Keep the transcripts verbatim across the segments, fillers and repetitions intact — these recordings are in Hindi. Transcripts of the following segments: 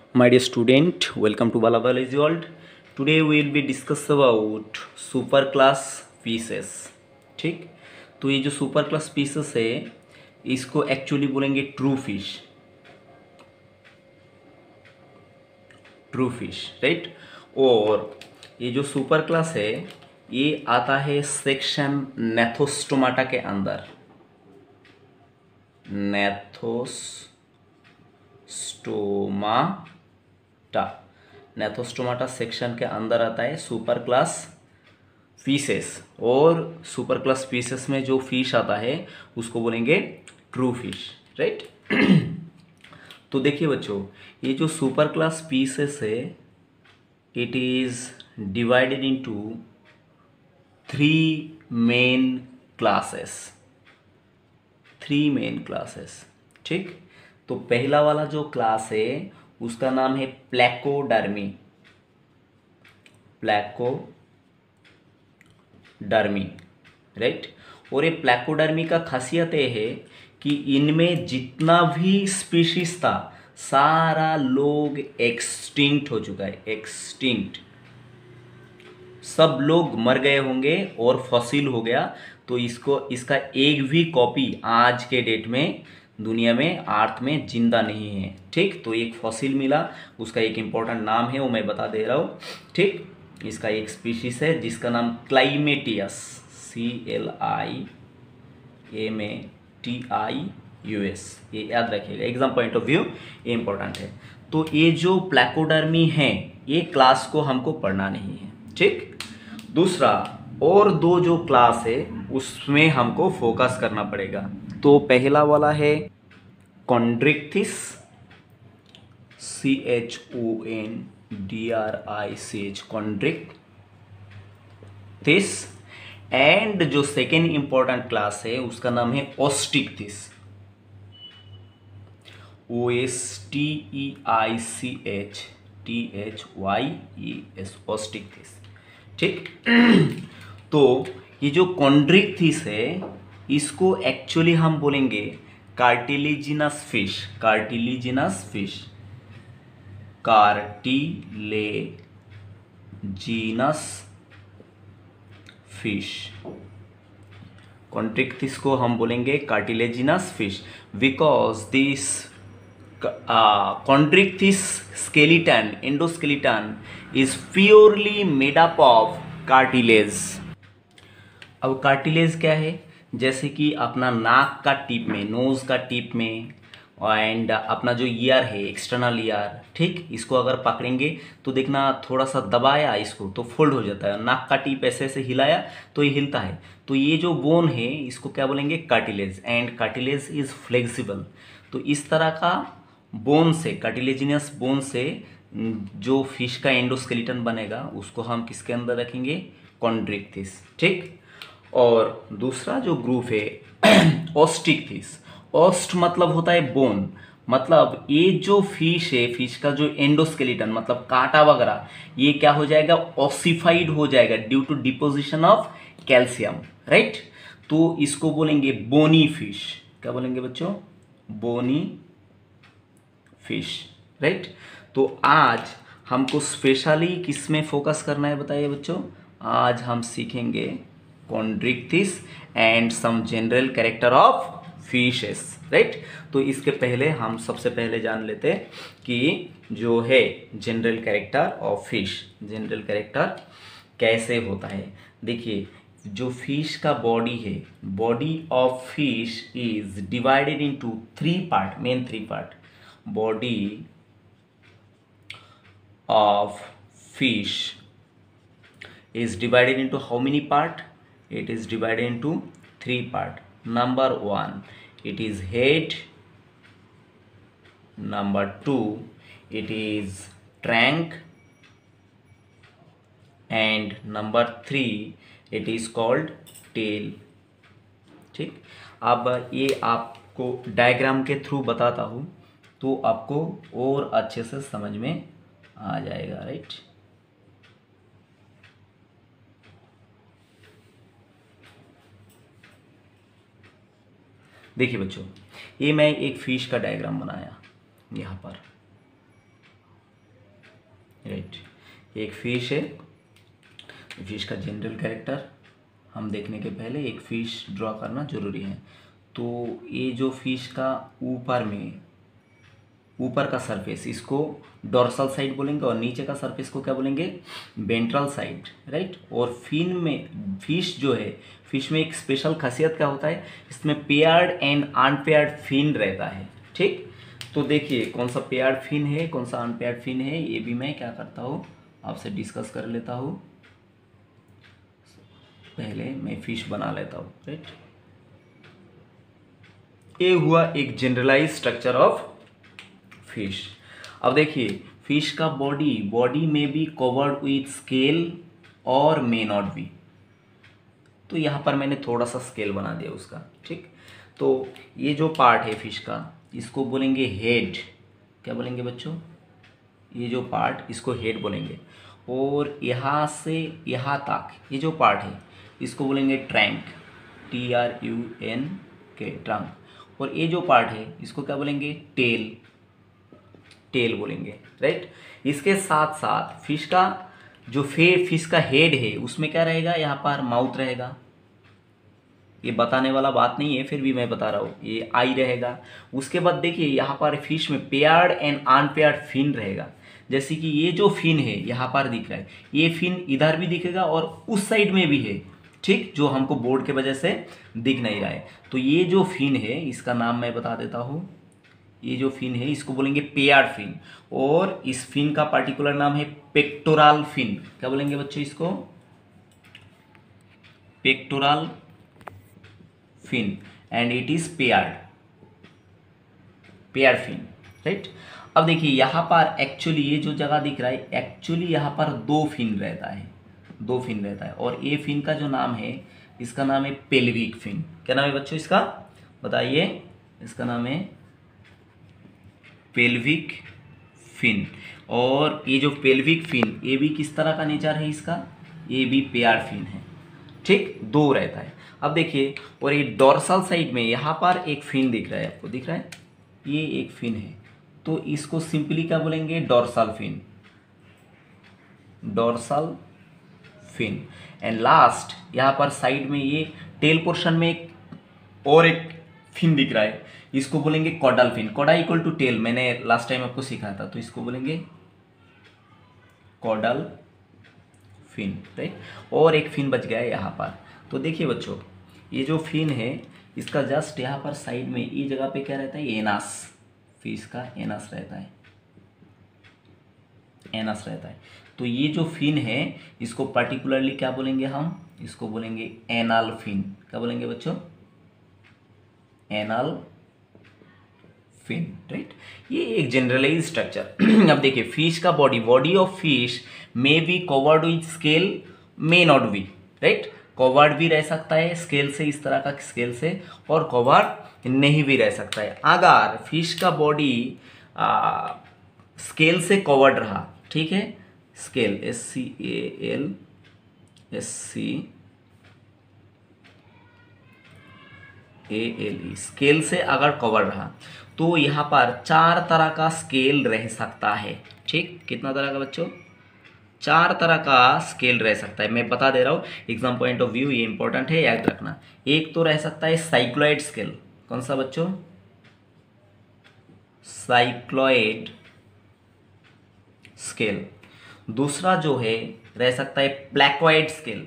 My dear student, welcome to Bala Biology World. Today we will be discuss about super class pieces. ठीक, तो ये जो सुपर क्लास पीसेस है इसको एक्चुअली बोलेंगे true fish. True fish, right. और ये जो सुपर क्लास है ये आता है सेक्शन नेथोस्टोमाटा के अंदर. नेथोस्टोमाटा नेथोस्टोमाटा सेक्शन के अंदर आता है सुपर क्लास फिशेस. और सुपर क्लास फिशेस में जो फिश आता है उसको बोलेंगे ट्रू फिश, राइट. तो देखिए बच्चों, ये जो सुपर क्लास फिशेस है it is divided into three main classes. Three main classes, ठीक. तो पहला वाला जो क्लास है उसका नाम है प्लेकोडर्मी. प्लेकोडर्मी, राइट. और ये प्लेकोडर्मी का खासियत ये है कि इनमें जितना भी स्पीशीज था सारा लोग एक्सटिंक्ट हो चुका है. एक्सटिंक्ट, सब लोग मर गए होंगे और फॉसिल हो गया. तो इसको इसका एक भी कॉपी आज के डेट में दुनिया में अर्थ में जिंदा नहीं है, ठीक. तो एक फॉसिल मिला, उसका एक इम्पोर्टेंट नाम है वो मैं बता दे रहा हूँ, ठीक. इसका एक स्पीशीज है जिसका नाम Climatius, C L I M A T I U S. ये याद रखिएगा, एग्जाम पॉइंट ऑफ व्यू ये इंपॉर्टेंट है. तो ये जो प्लेकोडर्मी है ये क्लास को हमको पढ़ना नहीं है, ठीक. दूसरा और दो जो क्लास है उसमें हमको फोकस करना पड़ेगा. तो पहला वाला है Chondrichthyes, C H O N D R I C H, Chondrichthyes. And जो सेकेंड इंपॉर्टेंट क्लास है उसका नाम है Osteichthyes, O S T E I C H T H Y E S, Osteichthyes, ठीक. तो ये जो कॉन्ड्रिक्थिस है इसको एक्चुअली हम बोलेंगे cartilaginous fish. Cartilaginous fish, cartilaginous fish. Chondrichthyes को हम बोलेंगे cartilaginous fish because this Chondrichthyes skeleton, endoskeleton is purely made up of cartilage. अब कार्टिलेज क्या है? जैसे कि अपना नाक का टिप में, नोज का टिप में, एंड अपना जो ईयर है एक्सटर्नल ईयर, ठीक. इसको अगर पकड़ेंगे तो देखना थोड़ा सा दबाया इसको तो फोल्ड हो जाता है. नाक का टिप ऐसे ऐसे हिलाया तो ये हिलता है. तो ये जो बोन है इसको क्या बोलेंगे? Cartilage. And cartilage is flexible. तो इस तरह का बोन से, कार्टिलेजिनस बोन से जो फिश का एंडोस्केलेटन बनेगा उसको हम किसके अंदर रखेंगे? कॉन्ड्रिक्थिस, ठीक. और दूसरा जो ग्रुप है ओस्टिक्थिस. ओस्ट मतलब होता है बोन, मतलब ये जो फिश है, फिश का जो एंडोस्केलेटन मतलब कांटा वगैरह, ये क्या हो जाएगा? ऑसिफाइड हो जाएगा due to deposition of calcium, right. तो इसको बोलेंगे बोनी फिश. क्या बोलेंगे बच्चों? Bony fish, right. तो आज हमको स्पेशली किस में फोकस करना है बताइए बच्चों? आज हम सीखेंगे Chondrichthyes and some general character of fishes, right. तो इसके पहले हम सबसे पहले जान लेते हैं कि जो है general character of fish, general character कैसे होता है. देखिए, जो फिश का बॉडी है, body of fish is divided into three part, main three part. Body of fish is divided into how many part? It is divided into three part. Number one, it is head. Number two, it is trunk. And number three, it is called tail, ठीक. अब ये आपको डायग्राम के थ्रू बताता हूँ तो आपको और अच्छे से समझ में आ जाएगा, राइट. देखिए बच्चों, ये मैं एक फिश का डायग्राम बनाया यहाँ पर. राइट, एक फिश है। फिश का जनरल कैरेक्टर हम देखने के पहले एक फिश ड्रॉ करना जरूरी है। तो ये जो फिश का ऊपर में ऊपर का सरफेस, इसको डोर्सल साइड बोलेंगे, और नीचे का सरफेस को क्या बोलेंगे, वेंट्रल साइड, राइट। और फिन में, फिश जो है, फिश में एक स्पेशल खासियत क्या होता है, इसमें पेयर्ड एंड अनपेयर्ड फिन रहता है, ठीक। तो देखिए कौन सा पेयर्ड फिन है, कौन सा अनपेयर्ड फिन है, ये भी मैं क्या करता हूँ आपसे डिस्कस कर लेता हूँ। पहले मैं फिश बना लेता हूँ, राइट। ये हुआ एक जनरलाइज स्ट्रक्चर ऑफ फिश। अब देखिए फिश का बॉडी बॉडी में बी कवर्ड विथ स्केल और मे नॉट बी। तो यहाँ पर मैंने थोड़ा सा स्केल बना दिया उसका, ठीक। तो ये जो पार्ट है फिश का, इसको बोलेंगे हेड। क्या बोलेंगे बच्चों, ये जो पार्ट, इसको हेड बोलेंगे। और यहाँ से यहाँ तक ये जो पार्ट है, इसको बोलेंगे trunk, T R U N K, trunk. और ये जो पार्ट है, इसको क्या बोलेंगे, टेल, टेल बोलेंगे, राइट। इसके साथ साथ फिश का जो फे फिश का हेड है, उसमें क्या रहेगा, यहाँ पर माउथ रहेगा। ये बताने वाला बात नहीं है, फिर भी मैं बता रहा हूँ, ये आई रहेगा। उसके बाद देखिए यहाँ पर फिश में पेयर्ड एंड अनपेयर्ड फिन रहेगा। जैसे कि ये जो फिन है यहाँ पर दिख रहा है, ये फिन इधर भी दिखेगा और उस साइड में भी है, ठीक, जो हमको बोर्ड के वजह से दिख नहीं रहा है। तो ये जो फिन है, इसका नाम मैं बता देता हूँ। ये जो फिन है, इसको बोलेंगे पेयर्ड फिन, और इस फिन का पर्टिकुलर नाम है पेक्टोरल फिन। क्या बोलेंगे बच्चों इसको, pectoral fin, and it is paired, paired fin, right. अब देखिए यहाँ पर एक्चुअली ये जो जगह दिख रहा है, एक्चुअली यहाँ पर दो फिन रहता है, दो फिन रहता है। और ये फिन का जो नाम है, इसका नाम है पेल्विक फिन। क्या नाम है बच्चों इसका, बताइए। इसका नाम है पेल्विक फिन। और ये जो पेल्विक फिन, ये भी किस तरह का नेचर है इसका, ये भी पेयर्ड फिन है, ठीक, दो रहता है। अब देखिए, और ये डोर्सल साइड में यहाँ पर एक फिन दिख रहा है, आपको दिख रहा है, ये एक फिन है। तो इसको सिंपली क्या बोलेंगे, dorsal fin, dorsal fin. And last यहाँ पर साइड में ये टेल पोर्शन में एक और एक फिन दिख रहा है, इसको बोलेंगे caudal fin. Cauda equal to tail, मैंने लास्ट टाइम आपको सिखाया था, तो इसको बोलेंगे कॉडल फिन, राइट। और एक फिन बच गया है यहाँ पर। तो देखिए बच्चों, ये जो फिन है, इसका जस्ट यहाँ पर साइड में ये जगह पे क्या रहता है, एनास, फिश का एनास रहता है, एनास रहता है। तो ये जो फिन है, इसको पर्टिकुलरली क्या बोलेंगे हम, इसको बोलेंगे एनल फिन। क्या बोलेंगे बच्चों, एनल फिन, राइट। ये एक जनरलाइज स्ट्रक्चर। अब देखिए फिश का body, body of fish may be covered with scale, may not be, right. Covered भी रह सकता है स्केल से, इस तरह का स्केल से, और कवर्ड नहीं भी रह सकता है। अगर फिश का बॉडी स्केल से कवर्ड रहा, ठीक है, scale, S C A L S C A L E, scale से अगर कवर रहा, तो यहाँ पर चार तरह का स्केल रह सकता है, ठीक। कितना तरह का बच्चों, चार तरह का स्केल रह सकता है। मैं बता दे रहा हूँ, एग्जाम पॉइंट ऑफ व्यू ये इंपॉर्टेंट है, याद रखना। एक तो रह सकता है साइक्लॉइड स्केल। कौन सा बच्चों, साइक्लॉइड स्केल। दूसरा जो है रह सकता है प्लैक्वाइड स्केल,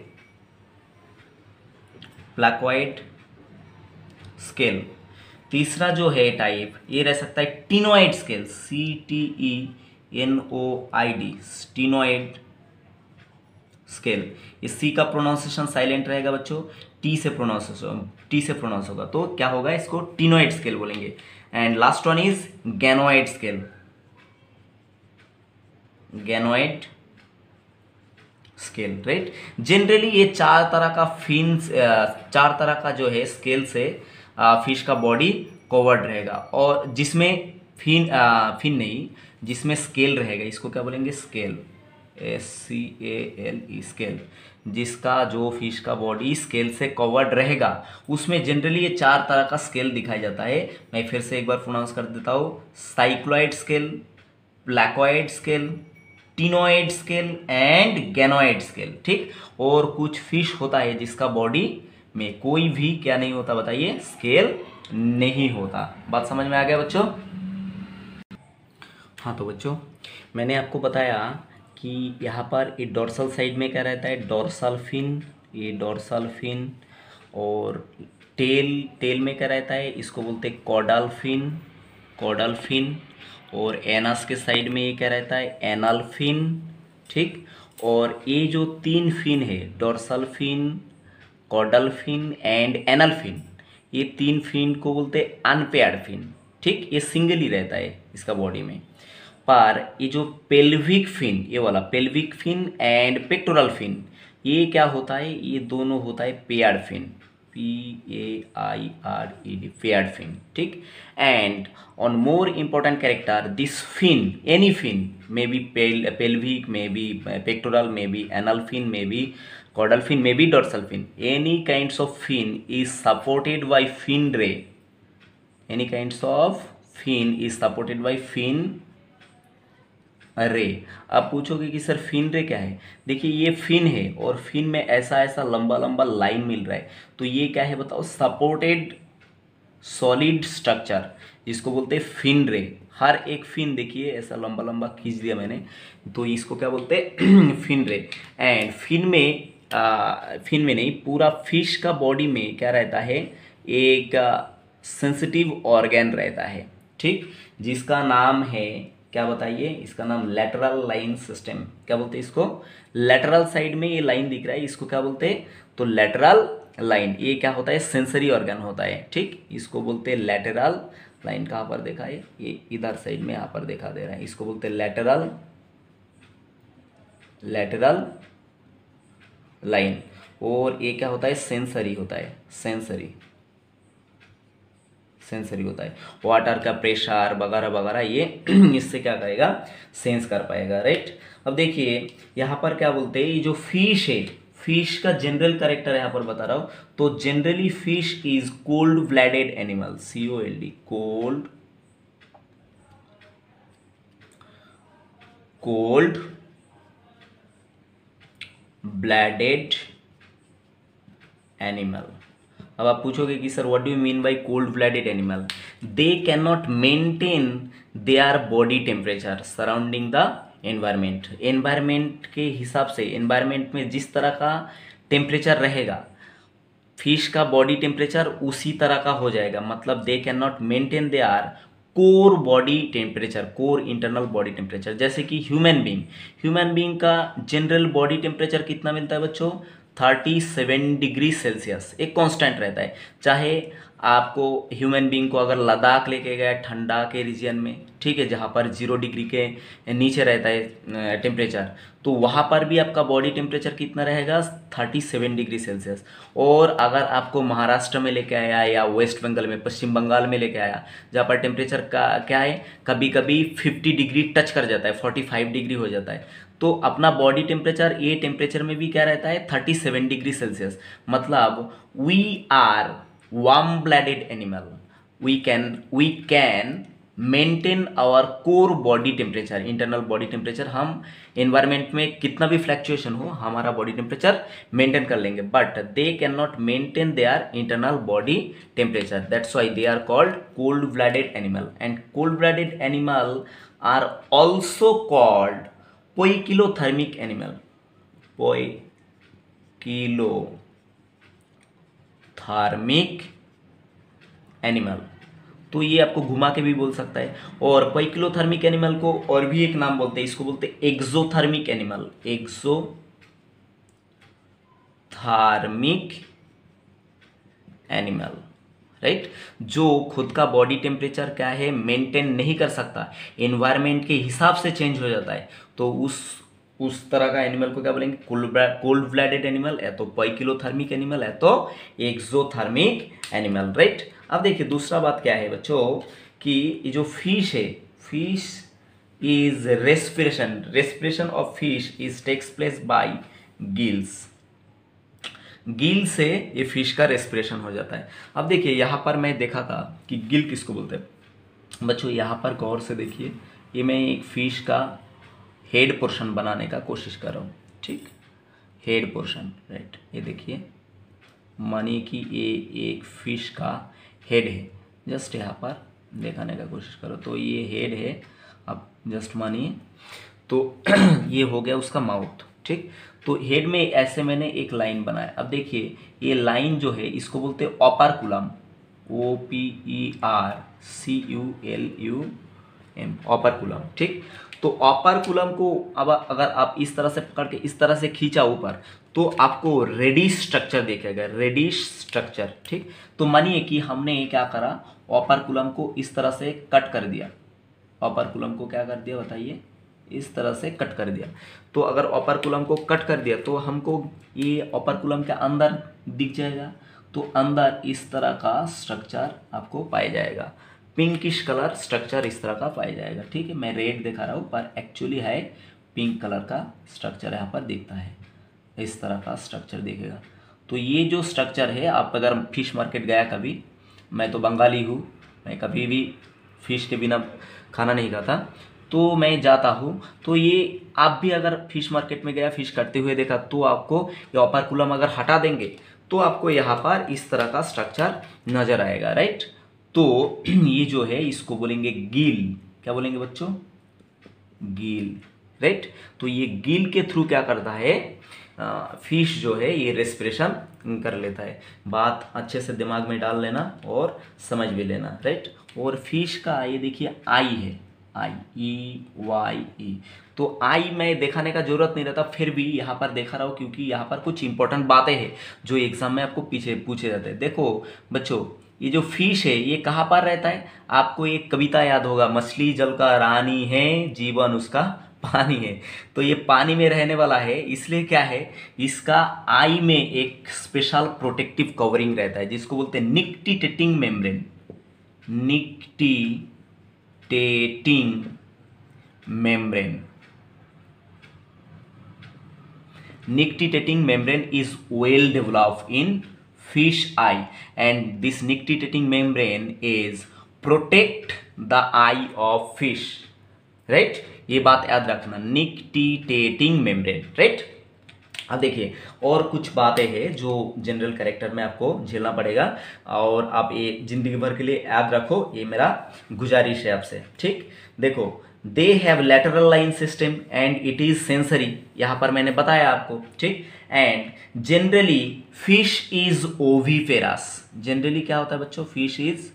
प्लैक्वाइड स्केल। तीसरा जो है टाइप, ये रह सकता है ctenoid scale, C T E N O I D, ctenoid scale. इस सी का प्रोनाउंसिएशन साइलेंट रहेगा बच्चों, टी से प्रोनाउंस टी से प्रोनाउंस होगा, तो क्या होगा, इसको टिनोइड स्केल बोलेंगे। And last one is ganoid scale, ganoid scale, right. Generally ये चार तरह का फिन, चार तरह का जो है स्केल से फिश का बॉडी कवर्ड रहेगा, और जिसमें फिन फिन नहीं, जिसमें स्केल रहेगा, इसको क्या बोलेंगे, scale, S C A L E, scale. जिसका जो फिश का बॉडी स्केल से कवर्ड रहेगा, उसमें जनरली ये चार तरह का स्केल दिखाया जाता है। मैं फिर से एक बार प्रोनाउंस कर देता हूँ, cycloid scale, placoid scale, ctenoid scale and ganoid scale, ठीक। और कुछ फिश होता है जिसका बॉडी में कोई भी क्या नहीं होता, बताइए, स्केल नहीं होता। बात समझ में आ गया बच्चों? हाँ तो बच्चों, मैंने आपको बताया कि यहाँ पर ये डोर्सल साइड में क्या रहता है, डोर्सल फिन, ये डोर्सल फिन। और टेल, टेल में क्या रहता है, इसको बोलते हैं कॉडल फिन, कॉडल फिन। और एनस के साइड में ये क्या रहता है, एनल फिन, ठीक। और ये जो तीन फिन है, dorsal fin, caudal fin and anal fin, ये तीन फिन को बोलते हैं अनपेयर्ड फिन, ठीक। ये सिंगल ही रहता है इसका बॉडी में। पर ये जो पेल्विक फिन, ये वाला pelvic fin and pectoral fin, ये क्या होता है, ये दोनों होता है paired fin, P A I R E D, paired fin, ठीक। And one more important character, this fin, any fin may be pelvic, may be pectoral, may be anal fin, may be caudal fin, may be dorsal fin. Any kinds of fin is supported by fin ray. Any kinds of fin is supported by fin ray. अब पूछोगे कि सर फिन रे क्या है? देखिए ये फिन है और फिन में ऐसा ऐसा लंबा लंबा लाइन मिल रहा है, तो ये क्या है बताओ, सपोर्टेड सॉलिड स्ट्रक्चर, जिसको बोलते हैं फिन रे। हर एक फिन देखिए ऐसा लंबा लंबा खींच दिया मैंने, तो इसको क्या बोलते हैं, फिन रे। एंड फिन में आ, फिन में नहीं, पूरा फिश का बॉडी में क्या रहता है, एक सेंसिटिव ऑर्गन रहता है, ठीक, जिसका नाम है, क्या बताइए, इसका नाम लेटरल लाइन सिस्टम। क्या बोलते हैं इसको, लेटरल साइड में ये लाइन दिख रहा है, इसको क्या बोलते हैं, तो लेटरल लाइन। ये क्या होता है, सेंसरी ऑर्गन होता है, ठीक, इसको बोलते हैं लेटरल लाइन। कहाँ पर देखा है, ये इधर साइड में यहाँ पर दिखा दे रहा है, इसको बोलते हैं लेटरल, लेटरल लाइन। और ये क्या होता है, सेंसरी होता है, सेंसरी, सेंसरी होता है। वाटर का प्रेशर वगैरह वगैरह ये इससे क्या करेगा, सेंस कर पाएगा, राइट। अब देखिए यहाँ पर क्या बोलते हैं, ये जो फिश है, फिश का जनरल कैरेक्टर यहाँ पर बता रहा हूँ, तो generally fish is cold blooded animal, C O L D, cold, cold blooded animal. अब आप पूछोगे कि sir what do you mean by cold blooded animal? They can not maintain their body temperature surrounding the environment. Environment के हिसाब से, एनवायरमेंट में जिस तरह का टेम्परेचर रहेगा, फिश का बॉडी टेम्परेचर उसी तरह का हो जाएगा। मतलब they can not maintain their core body temperature, core internal body temperature. जैसे कि ह्यूमन बीइंग, ह्यूमन बीइंग का जनरल बॉडी टेम्परेचर कितना मिलता है बच्चों, थर्टी सेवन डिग्री सेल्सियस, एक कांस्टेंट रहता है। चाहे आपको ह्यूमन बीइंग को अगर लद्दाख लेके गया ठंडा के रीजन में, ठीक है, जहाँ पर जीरो डिग्री के नीचे रहता है टेम्परेचर, तो वहाँ पर भी आपका बॉडी टेम्परेचर कितना रहेगा, थर्टी सेवन डिग्री सेल्सियस। और अगर आपको महाराष्ट्र में लेके आया या वेस्ट बंगाल में, पश्चिम बंगाल में लेके आया, जहाँ पर टेम्परेचर का क्या है, कभी कभी फिफ्टी डिग्री टच कर जाता है, फोर्टी फाइव डिग्री हो जाता है, तो अपना बॉडी टेम्परेचर ये टेम्परेचर में भी क्या रहता है, थर्टी सेवन डिग्री सेल्सियस। मतलब we are warm blooded animal, we can we can maintain our core body temperature, internal body temperature. हम एनवायरमेंट में कितना भी फ्लक्चुएशन हो, हमारा बॉडी टेम्परेचर मेंटेन कर लेंगे, but they can not maintain their internal body temperature, that's why they are called cold blooded animal. And cold blooded animal are also called poikilothermic animal, poikilothermic animal. तो ये आपको घुमा के भी बोल सकता है। और पोइकिलोथर्मिक एनिमल को और भी एक नाम बोलते हैं, इसको बोलते हैं exothermic animal, exothermic animal, right, जो खुद का बॉडी टेम्परेचर क्या है, मेंटेन नहीं कर सकता, एनवायरमेंट के हिसाब से चेंज हो जाता है, तो उस उस तरह का एनिमल को क्या बोलेंगे, कोल्ड ब्लडेड एनिमल, या तो पोइकिलोथर्मिक एनिमल, या तो एक्सोथर्मिक एनिमल, राइट। अब देखिए दूसरा बात क्या है बच्चों, कि ये जो फिश है, fish is respiration, respiration of fish is takes place by gills, gill से ये फिश का रेस्पिरेशन हो जाता है। अब देखिए यहाँ पर मैं देखा था कि गिल किसको बोलते हैं बच्चों, यहाँ पर गौर से देखिए, ये मैं एक फिश का हेड पोर्शन बनाने का कोशिश कर रहा हूँ, ठीक, हेड पोर्शन, राइट। ये देखिए मानिए कि ये एक फिश का हेड है, जस्ट यहाँ पर दिखाने का कोशिश करो तो ये हेड है, अब जस्ट मानिए तो ये हो गया उसका माउथ, ठीक। तो हेड में ऐसे मैंने एक लाइन बनाया। अब देखिए ये लाइन जो है इसको बोलते हैं operculum, O P E R C U L U M, operculum, ठीक। तो ऑपरकुलम को अब अगर आप इस तरह से पकड़ के इस तरह से खींचा ऊपर तो आपको रेडिश स्ट्रक्चर दिखेगा, रेडिश स्ट्रक्चर, ठीक। तो मानिए कि हमने क्या करा, ऑपरकुलम को इस तरह से कट कर दिया, ऑपरकुलम को क्या कर दिया बताइए, इस तरह से कट कर दिया। तो अगर ऑपरकुलम को कट कर दिया तो हमको ये ऑपरकुलम के अंदर दिख जाएगा, तो अंदर इस तरह का स्ट्रक्चर आपको पाया जाएगा, पिंकिश कलर स्ट्रक्चर इस तरह का पाया जाएगा, ठीक है। मैं रेड दिखा रहा हूँ पर एक्चुअली है पिंक कलर का स्ट्रक्चर यहाँ पर दिखता है, इस तरह का स्ट्रक्चर दिखेगा। तो ये जो स्ट्रक्चर है, आप अगर फिश मार्केट गया कभी, मैं तो बंगाली हूँ, मैं कभी भी फिश के बिना खाना नहीं खाता, तो मैं जाता हूँ, तो ये आप भी अगर फिश मार्केट में गया फिश कटते हुए देखा तो आपको ये ऑपरकुलम अगर हटा देंगे तो आपको यहाँ पर इस तरह का स्ट्रक्चर नजर आएगा, राइट। तो ये जो है इसको बोलेंगे गिल, क्या बोलेंगे बच्चों, गिल, राइट। तो ये गिल के थ्रू क्या करता है, फिश जो है ये रेस्पिरेशन कर लेता है। बात अच्छे से दिमाग में डाल लेना और समझ भी लेना, राइट। और फिश का ये देखिए आई है, आई ई वाई ई, तो आई मैं दिखाने का जरूरत नहीं रहता, फिर भी यहाँ पर देखा रहा हूँ क्योंकि यहाँ पर कुछ इंपॉर्टेंट बातें हैं जो एग्जाम में आपको पीछे पूछे जाते हैं। देखो बच्चों, ये जो फिश है ये कहाँ पर रहता है, आपको एक कविता याद होगा, मछली जल का रानी है, जीवन उसका पानी है। तो ये पानी में रहने वाला है, इसलिए क्या है, इसका आई में एक स्पेशल प्रोटेक्टिव कवरिंग रहता है जिसको बोलते हैं nictitating membrane, nictitating membrane. Nictitating membrane is well developed in fish eye, and this nictitating membrane is protect the eye of fish, right। ये बात याद रखना, nictitating membrane, right। अब देखिए और कुछ बातें हैं जो जनरल कैरेक्टर में आपको झेलना पड़ेगा और आप ये जिंदगी भर के लिए याद रखो, ये मेरा गुजारिश है आपसे, ठीक। देखो they have lateral line system and it is sensory, यहां पर मैंने बताया आपको, ठीक। And generally fish is oviparous, जनरली क्या होता है बच्चों, फिश इज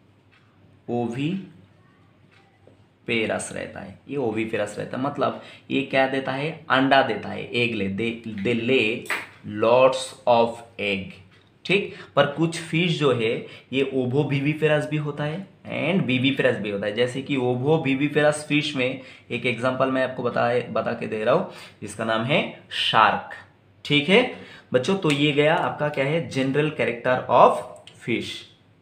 ओवीफेरस रहता है, ये ओवीफेरस रहता है, मतलब ये क्या देता है, अंडा देता है, एग ले दे दे ले लॉट्स ऑफ एग, ठीक। पर कुछ फिश जो है ये ओवो विविफेरस भी होता है एंड विविफेरस भी होता है। जैसे कि ओवो विविफेरस फिश में एक एग्जांपल मैं आपको बताए बता के दे रहा हूं, इसका नाम है शार्क, ठीक है बच्चों। तो ये गया आपका क्या है, जनरल कैरेक्टर ऑफ फिश।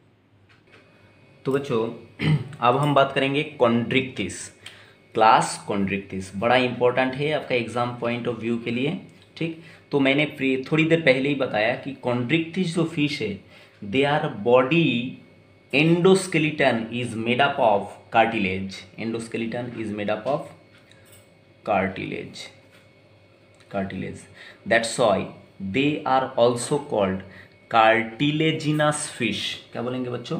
तो बच्चों अब हम बात करेंगे कॉन्ड्रिक्टिस, क्लास कॉन्ड्रिक्टिस बड़ा इंपॉर्टेंट है आपका एग्जाम पॉइंट ऑफ व्यू के लिए, ठीक। तो मैंने थोड़ी देर पहले ही बताया कि कॉन्ड्रिक्टिस जो फिश है they are body endoskeleton is made up of cartilage, endoskeleton is made up of cartilage, cartilage, that's why they are also called cartilaginous fish, क्या बोलेंगे बच्चों,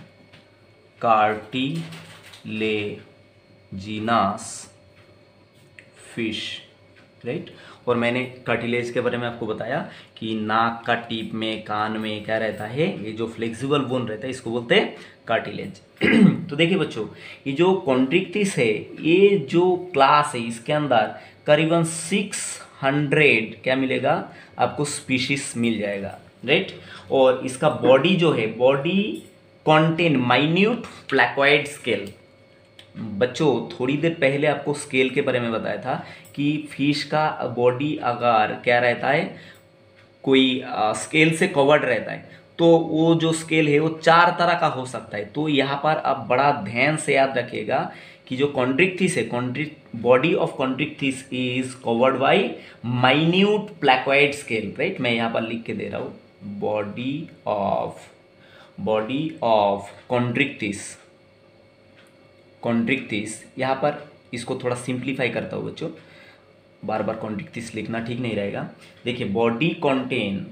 कार्टिलेजिनस फिश, राइट। और मैंने कार्टिलेज के बारे में आपको बताया कि नाक का टीप में, कान में क्या रहता है, ये जो फ्लेक्सिबल बोन रहता है इसको बोलते हैं कार्टिलेज। तो देखिए बच्चों ये जो कॉन्ड्रिक्टिस है, ये जो क्लास है इसके अंदर करीबन सिक्स हंड्रेड क्या मिलेगा आपको, स्पीशीज मिल जाएगा, राइट। और इसका बॉडी जो है, body contain minute placoid scale. बच्चों थोड़ी देर पहले आपको स्केल के बारे में बताया था कि फिश का बॉडी अगर क्या रहता है, कोई आ, स्केल से कवर्ड रहता है, तो वो जो स्केल है वो चार तरह का हो सकता है। तो यहाँ पर आप बड़ा ध्यान से याद रखिएगा कि जो कॉन्ड्रिक्टिस है, chondric body of Chondrichthyes is covered by minute placoid scale, right. मैं यहाँ पर लिख के दे रहा हूँ, body of body of Chondrichthyes, Chondrichthyes यहाँ पर इसको थोड़ा सिंप्लीफाई करता हूँ बच्चों, बार बार कॉन्ट्रिक्टिस लिखना ठीक नहीं रहेगा। देखिए body contain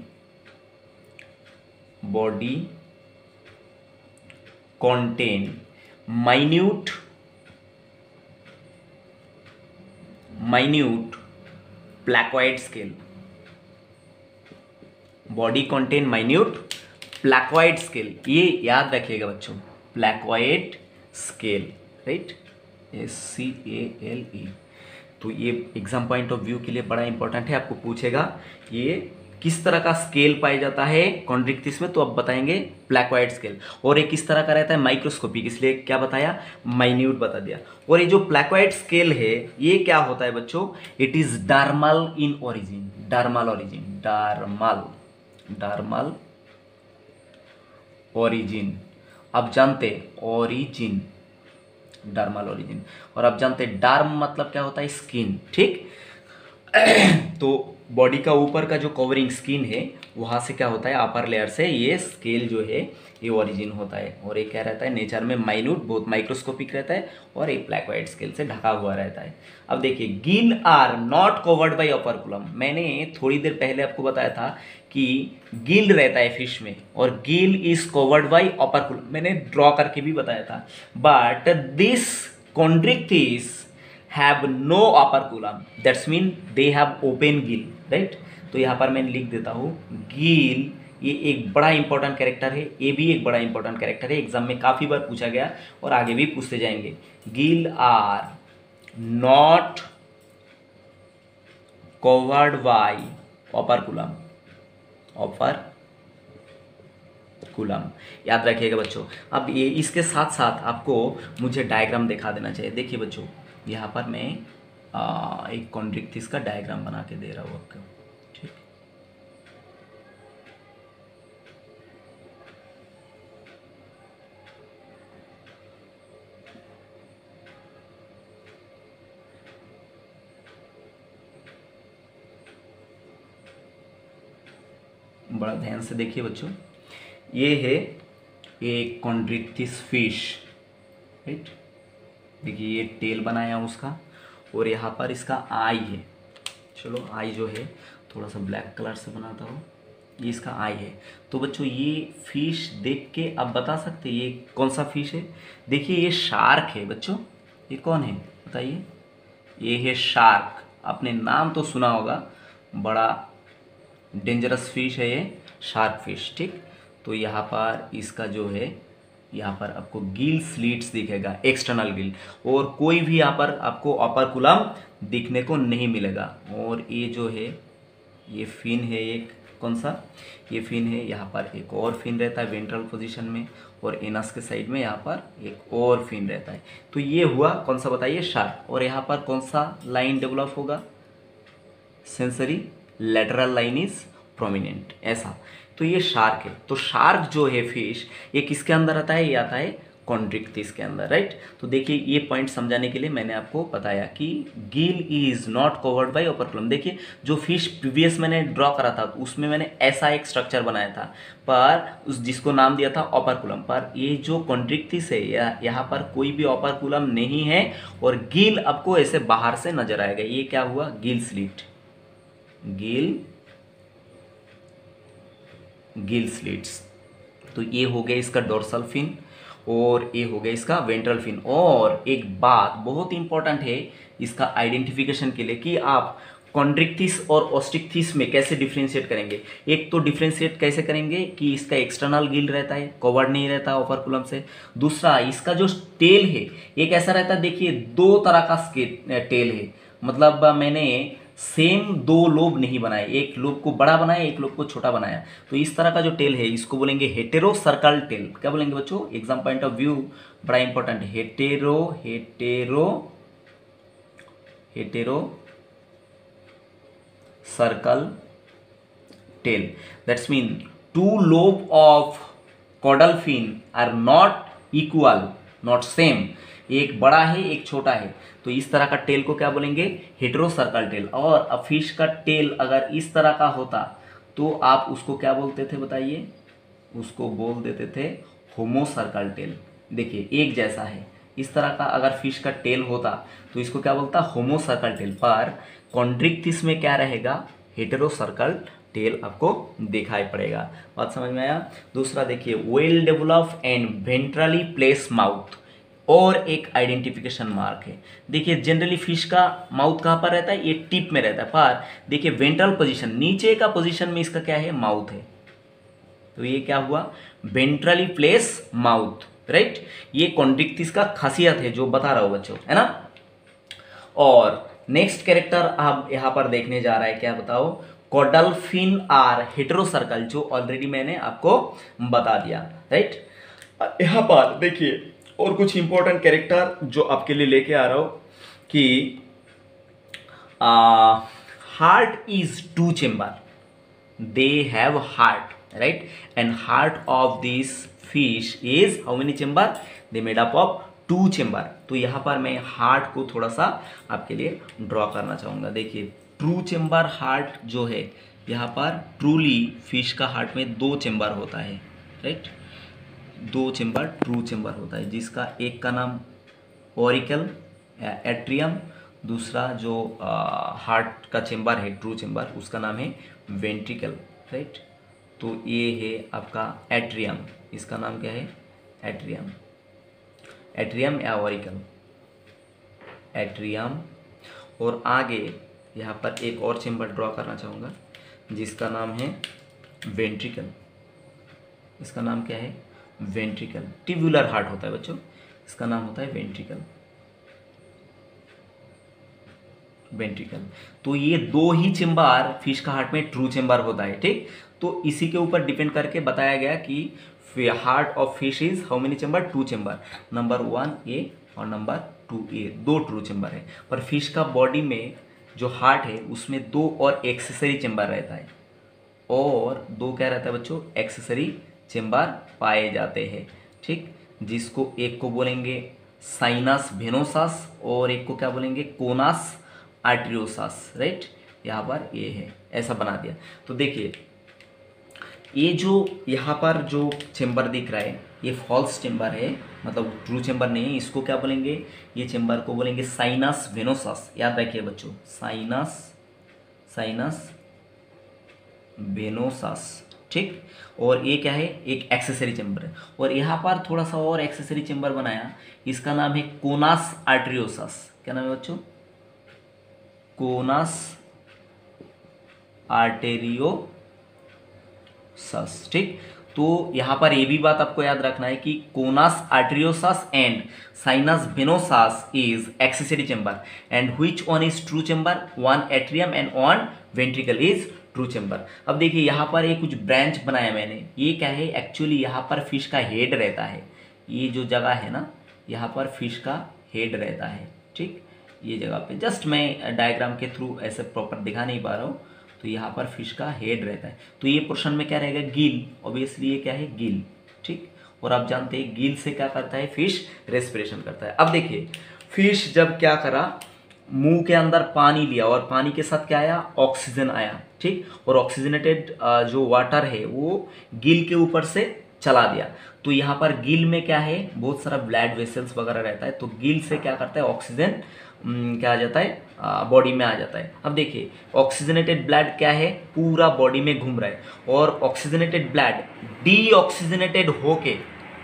body contain minute minute placoid scale, body contain minute placoid scale, ये याद रखिएगा बच्चों, placoid scale, right, S C A L E. तो ये एग्जाम पॉइंट ऑफ व्यू के लिए बड़ा इंपॉर्टेंट है, आपको पूछेगा ये किस तरह का स्केल पाया जाता है कॉन्ट्रिक्टिस में, तो अब बताएंगे प्लैक्वाइड स्केल। और ये किस तरह का रहता है, माइक्रोस्कोपिक, इसलिए क्या बताया, माइन्यूट बता दिया। और ये जो प्लैक्वाइड स्केल है ये क्या होता है बच्चों, it is dermal in origin, dermal origin, dermal dermal origin. अब जानते ओरिजिन, डर्मल ओरिजिन, और अब जानते डर्म मतलब क्या होता है, स्किन, ठीक। तो बॉडी का ऊपर का जो कवरिंग स्किन है वहाँ से क्या होता है, अपर लेयर से ये स्केल जो है ये ओरिजिन होता है। और ये क्या रहता है, नेचर में माइन्यूट, बहुत माइक्रोस्कोपिक रहता है, और एक प्लैक्वाइड स्केल से ढका हुआ रहता है। अब देखिए gill are not covered by operculum, मैंने थोड़ी देर पहले आपको बताया था कि गिल रहता है फिश में और gill is covered by operculum, मैंने ड्रॉ करके भी बताया था। But this Chondrichthyes have no operculum, that's mean they have open gill, right। तो यहाँ पर मैं लिख देता हूँ गिल, ये एक बड़ा इंपॉर्टेंट कैरेक्टर है, ये भी एक बड़ा इंपॉर्टेंट कैरेक्टर है, एग्जाम में काफ़ी बार पूछा गया और आगे भी पूछते जाएंगे। Gill are not covered by operculum, operculum याद रखिएगा बच्चों। अब ये इसके साथ साथ आपको मुझे डायग्राम दिखा देना चाहिए। देखिए बच्चों यहाँ पर मैं आ, एक कॉन्ड्रिक्टिस का डायग्राम बना के दे रहा हूँ आपको, ठीक। बड़ा ध्यान से देखिए बच्चों, ये है एक कॉन्ड्रिक्टिस फिश, राइट। देखिए ये टेल बनाया उसका, और यहाँ पर इसका आई है, चलो आई जो है थोड़ा सा ब्लैक कलर से बनाता हूँ, ये इसका आई है। तो बच्चों ये फिश देख के आप बता सकते हैं ये कौन सा फिश है। देखिए ये शार्क है बच्चों, ये कौन है बताइए, ये है शार्क, आपने नाम तो सुना होगा, बड़ा डेंजरस फिश है ये शार्क फिश, ठीक। तो यहाँ पर इसका जो है, यहाँ पर आपको गिल स्लिट्स दिखेगा, एक्सटर्नल गिल, और कोई भी यहाँ पर आपको ओपर्कुलम दिखने को नहीं मिलेगा। और ये जो है ये फिन है एक, कौन सा, ये फिन है, यहाँ पर एक और फिन रहता है वेंट्रल पोजीशन में, और एनस के साइड में यहाँ पर एक और फिन रहता है। तो ये हुआ कौन सा बताइए, शार्क। और यहाँ पर कौन सा लाइन डेवलप होगा, sensory lateral line is prominent, ऐसा। तो ये शार्क है। तो शार्क जो है फिश, ये किसके अंदर आता है, ये आता है कॉन्ड्रिक्टिस के अंदर, राइट। तो देखिए ये पॉइंट समझाने के लिए मैंने आपको बताया कि gill is not covered by operculum. देखिए जो फिश प्रीवियस मैंने ड्रॉ करा था उसमें मैंने ऐसा एक स्ट्रक्चर बनाया था, पर उस जिसको नाम दिया था ओपर्कुलम, पर ये जो कॉन्ड्रिक्टिस है यहाँ पर कोई भी ओपर्कुलम नहीं है, और गिल आपको ऐसे बाहर से नजर आएगा। ये क्या हुआ, gill slit, gill gill slits. तो ये हो गया इसका डोर्सल फिन, और ये हो गया इसका वेंट्रल फिन। और एक बात बहुत इंपॉर्टेंट है इसका आइडेंटिफिकेशन के लिए कि आप कॉन्ड्रिक्टिस और ऑस्टिक्टिस में कैसे डिफ्रेंशिएट करेंगे। एक तो डिफ्रेंशिएट कैसे करेंगे कि इसका एक्सटर्नल गिल रहता है, कवर्ड नहीं रहता ओपर्कुलम से। दूसरा इसका जो टेल है ये कैसा रहता है, देखिए दो तरह का टेल है, मतलब मैंने सेम दो लोब नहीं बनाए, एक लोब को बड़ा बनाया एक लोब को छोटा बनाया। तो इस तरह का जो टेल है इसको बोलेंगे हेटेरो सर्कल टेल। क्या बोलेंगे बच्चों, एग्जाम पॉइंट ऑफ व्यू बड़ा इंपॉर्टेंट है, hetero hetero heterocercal tail. That's mean two lobe of caudal fin are not equal, not same, एक बड़ा है एक छोटा है। तो इस तरह का टेल को क्या बोलेंगे, हेटेरो सर्कल टेल। और अब फिश का टेल अगर इस तरह का होता तो आप उसको क्या बोलते थे बताइए, उसको बोल देते थे होमो सर्कल टेल। देखिए एक जैसा है, इस तरह का अगर फिश का टेल होता तो इसको क्या बोलता, होमो सर्कल टेल। पर कॉन्ड्रिक्टिस में क्या रहेगा, हेटेरो सर्कल टेल आपको दिखाई पड़ेगा। बात समझ में आया। दूसरा देखिए, well develop and ventrally place mouth, और एक आइडेंटिफिकेशन मार्क है। देखिए जनरली फिश का माउथ कहाँ पर रहता है, ये टिप में रहता है, पर देखिए वेंट्रल पोजीशन, नीचे का पोजीशन में इसका क्या है, माउथ है। तो ये क्या हुआ, वेंट्रली प्लेस माउथ, राइट। ये कॉन्ड्रिक्टिस का खासियत है जो बता रहा हूं बच्चों, है ना। और नेक्स्ट कैरेक्टर आप यहां पर देखने जा रहा है, क्या बताओ, कॉडल्फिन आर हेटेरोसर्कल, जो ऑलरेडी मैंने आपको बता दिया, राइट। यहां पर देखिए और कुछ इंपॉर्टेंट कैरेक्टर जो आपके लिए लेके आ रहा हूं कि heart is two chamber, they have heart, right, and heart of this fish is how many chamber, they made up of two chamber. तो यहां पर मैं हार्ट को थोड़ा सा आपके लिए ड्रॉ करना चाहूंगा। देखिए ट्रू चेम्बर हार्ट जो है, यहाँ पर ट्रूली फिश का हार्ट में दो चेम्बर होता है, राइट, दो चेम्बर ट्रू चेम्बर होता है, जिसका एक का नाम ओरिकल एट्रियम, दूसरा जो हार्ट का चेम्बर है ट्रू चेम्बर उसका नाम है वेंट्रिकल, राइट। तो ये है आपका एट्रियम, इसका नाम क्या है, एट्रियम, एट्रियम या ओरिकल, एट्रियम। और आगे यहाँ पर एक और चेम्बर ड्रॉ करना चाहूँगा जिसका नाम है वेंट्रिकल, इसका नाम क्या है, वेंट्रिकल। ट्यूबुलर हार्ट होता है बच्चों, इसका नाम होता है वेंट्रिकल, वेंट्रिकल। तो ये दो ही चेम्बर फिश का हार्ट में ट्रू चेम्बर होता है, ठीक। तो इसी के ऊपर डिपेंड करके बताया गया कि heart of fish is how many chamber, two chamber, number one A और नंबर टू ए, दो ट्रू चेम्बर है। पर फिश का बॉडी में जो हार्ट है उसमें दो और एक्सेसरी चेम्बर रहता है, और दो क्या रहता है बच्चों, एक्सेसरी चेम्बर पाए जाते हैं, ठीक, जिसको एक को बोलेंगे साइनस वेनोसस और एक को क्या बोलेंगे, कोनास आर्टेरियोसस, राइट। यहाँ पर ये है, ऐसा बना दिया। तो देखिए ये जो यहाँ पर जो चेम्बर दिख रहा है ये फॉल्स चेम्बर है, मतलब ट्रू चेम्बर नहीं है। इसको क्या बोलेंगे, ये चेम्बर को बोलेंगे साइनस वेनोसस, याद रखिए बच्चों, साइनस साइनस वेनोसस, ठीक। और ये क्या है, एक एक्सेसरी चेम्बर है। और यहाँ पर थोड़ा सा और एक्सेसरी चेम्बर बनाया, इसका नाम है कोनास आर्टेरियोसस। क्या नाम है बच्चों, कोनास आर्टेरियोसस, ठीक। तो यहाँ पर ये भी बात आपको याद रखना है कि conus arteriosus and sinus venosus is accessory chamber and which one is true chamber, one atrium and one ventricle is true chamber. अब देखिए यहाँ पर एक कुछ ब्रांच बनाया मैंने, ये क्या है, एक्चुअली यहाँ पर फिश का हेड रहता है, ये जो जगह है ना यहाँ पर फिश का हेड रहता है, ठीक। ये जगह पे जस्ट मैं डायग्राम के थ्रू ऐसे प्रॉपर दिखा नहीं पा रहा हूँ। तो यहाँ पर फिश का हेड रहता है, तो ये पोर्शन में क्या रहेगा, गिल, ऑब्वियसली ये क्या है, गिल, ठीक। और आप जानते हैं गिल से क्या करता है, फिश रेस्पिरेशन करता है। अब देखिए फिश जब क्या करा, मुंह के अंदर पानी लिया और पानी के साथ क्या आया, ऑक्सीजन आया, ठीक। और ऑक्सीजनेटेड जो वाटर है वो गिल के ऊपर से चला दिया। तो यहाँ पर गिल में क्या है, बहुत सारा ब्लड वेसल्स वगैरह रहता है, तो गिल से क्या करता है, ऑक्सीजन क्या आ जाता है, बॉडी में आ जाता है। अब देखिए ऑक्सीजनेटेड ब्लड क्या है, पूरा बॉडी में घूम रहा है, और ऑक्सीजनेटेड ब्लड डीऑक्सीजनेटेड होके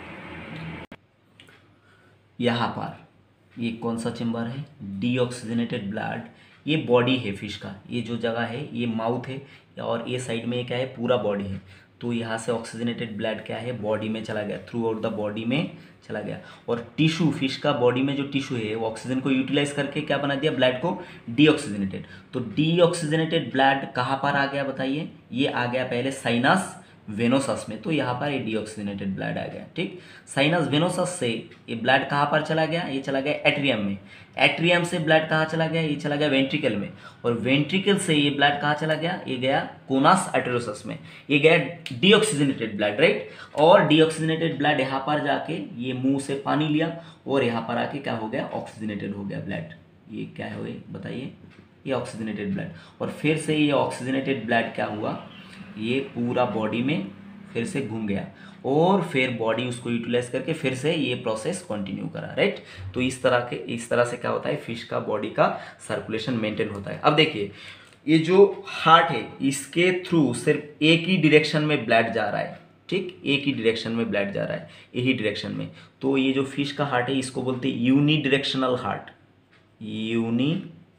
यहाँ पर ये कौन सा चेम्बर है, डीऑक्सीजनेटेड ब्लड, ये बॉडी है फिश का, ये जो जगह है ये माउथ है, और ये साइड में क्या है, पूरा बॉडी है। तो यहाँ से ऑक्सीजनेटेड ब्लड क्या है, बॉडी में चला गया, थ्रू आउट द बॉडी में चला गया। और टिश्यू, फिश का बॉडी में जो टिश्यू है वो ऑक्सीजन को यूटिलाइज करके क्या बना दिया, ब्लड को डीऑक्सीजनेटेड। तो डीऑक्सीजनेटेड ब्लड कहाँ पर आ गया बताइए, ये आ गया पहले साइनस वेनोसस में, तो यहाँ पर ये डीऑक्सीजनेटेड ब्लड आ गया, ठीक। साइनस वेनोसस से ये ब्लड कहाँ पर चला गया, ये चला गया एट्रियम में, एट्रियम से ब्लड कहाँ चला गया, ये चला गया वेंट्रिकल में, और वेंट्रिकल से ये ब्लड कहाँ चला गया, ये गया कोनास आर्टेरियोसस में, ये गया डीऑक्सीजनेटेड ब्लड, राइट। और डीऑक्सीजनेटेड ब्लड यहाँ पर जाके ये मुंह से पानी लिया और यहाँ पर आके क्या हो गया, ऑक्सीजनेटेड हो गया ब्लड। ये क्या हुए बताइए, ये ऑक्सीजनेटेड ब्लड। और फिर से ये ऑक्सीजनेटेड ब्लड क्या हुआ, ये पूरा बॉडी में फिर से घूम गया और फिर बॉडी उसको यूटिलाइज करके फिर से ये प्रोसेस कंटिन्यू करा, राइट। तो इस तरह के इस तरह से क्या होता है, फिश का बॉडी का सर्कुलेशन मेंटेन होता है। अब देखिए ये जो हार्ट है इसके थ्रू सिर्फ एक ही डायरेक्शन में ब्लड जा रहा है, ठीक, एक ही डायरेक्शन में ब्लड जा रहा है, यही डायरेक्शन में। तो ये जो फिश का हार्ट है इसको बोलते हैं unidirectional heart, uni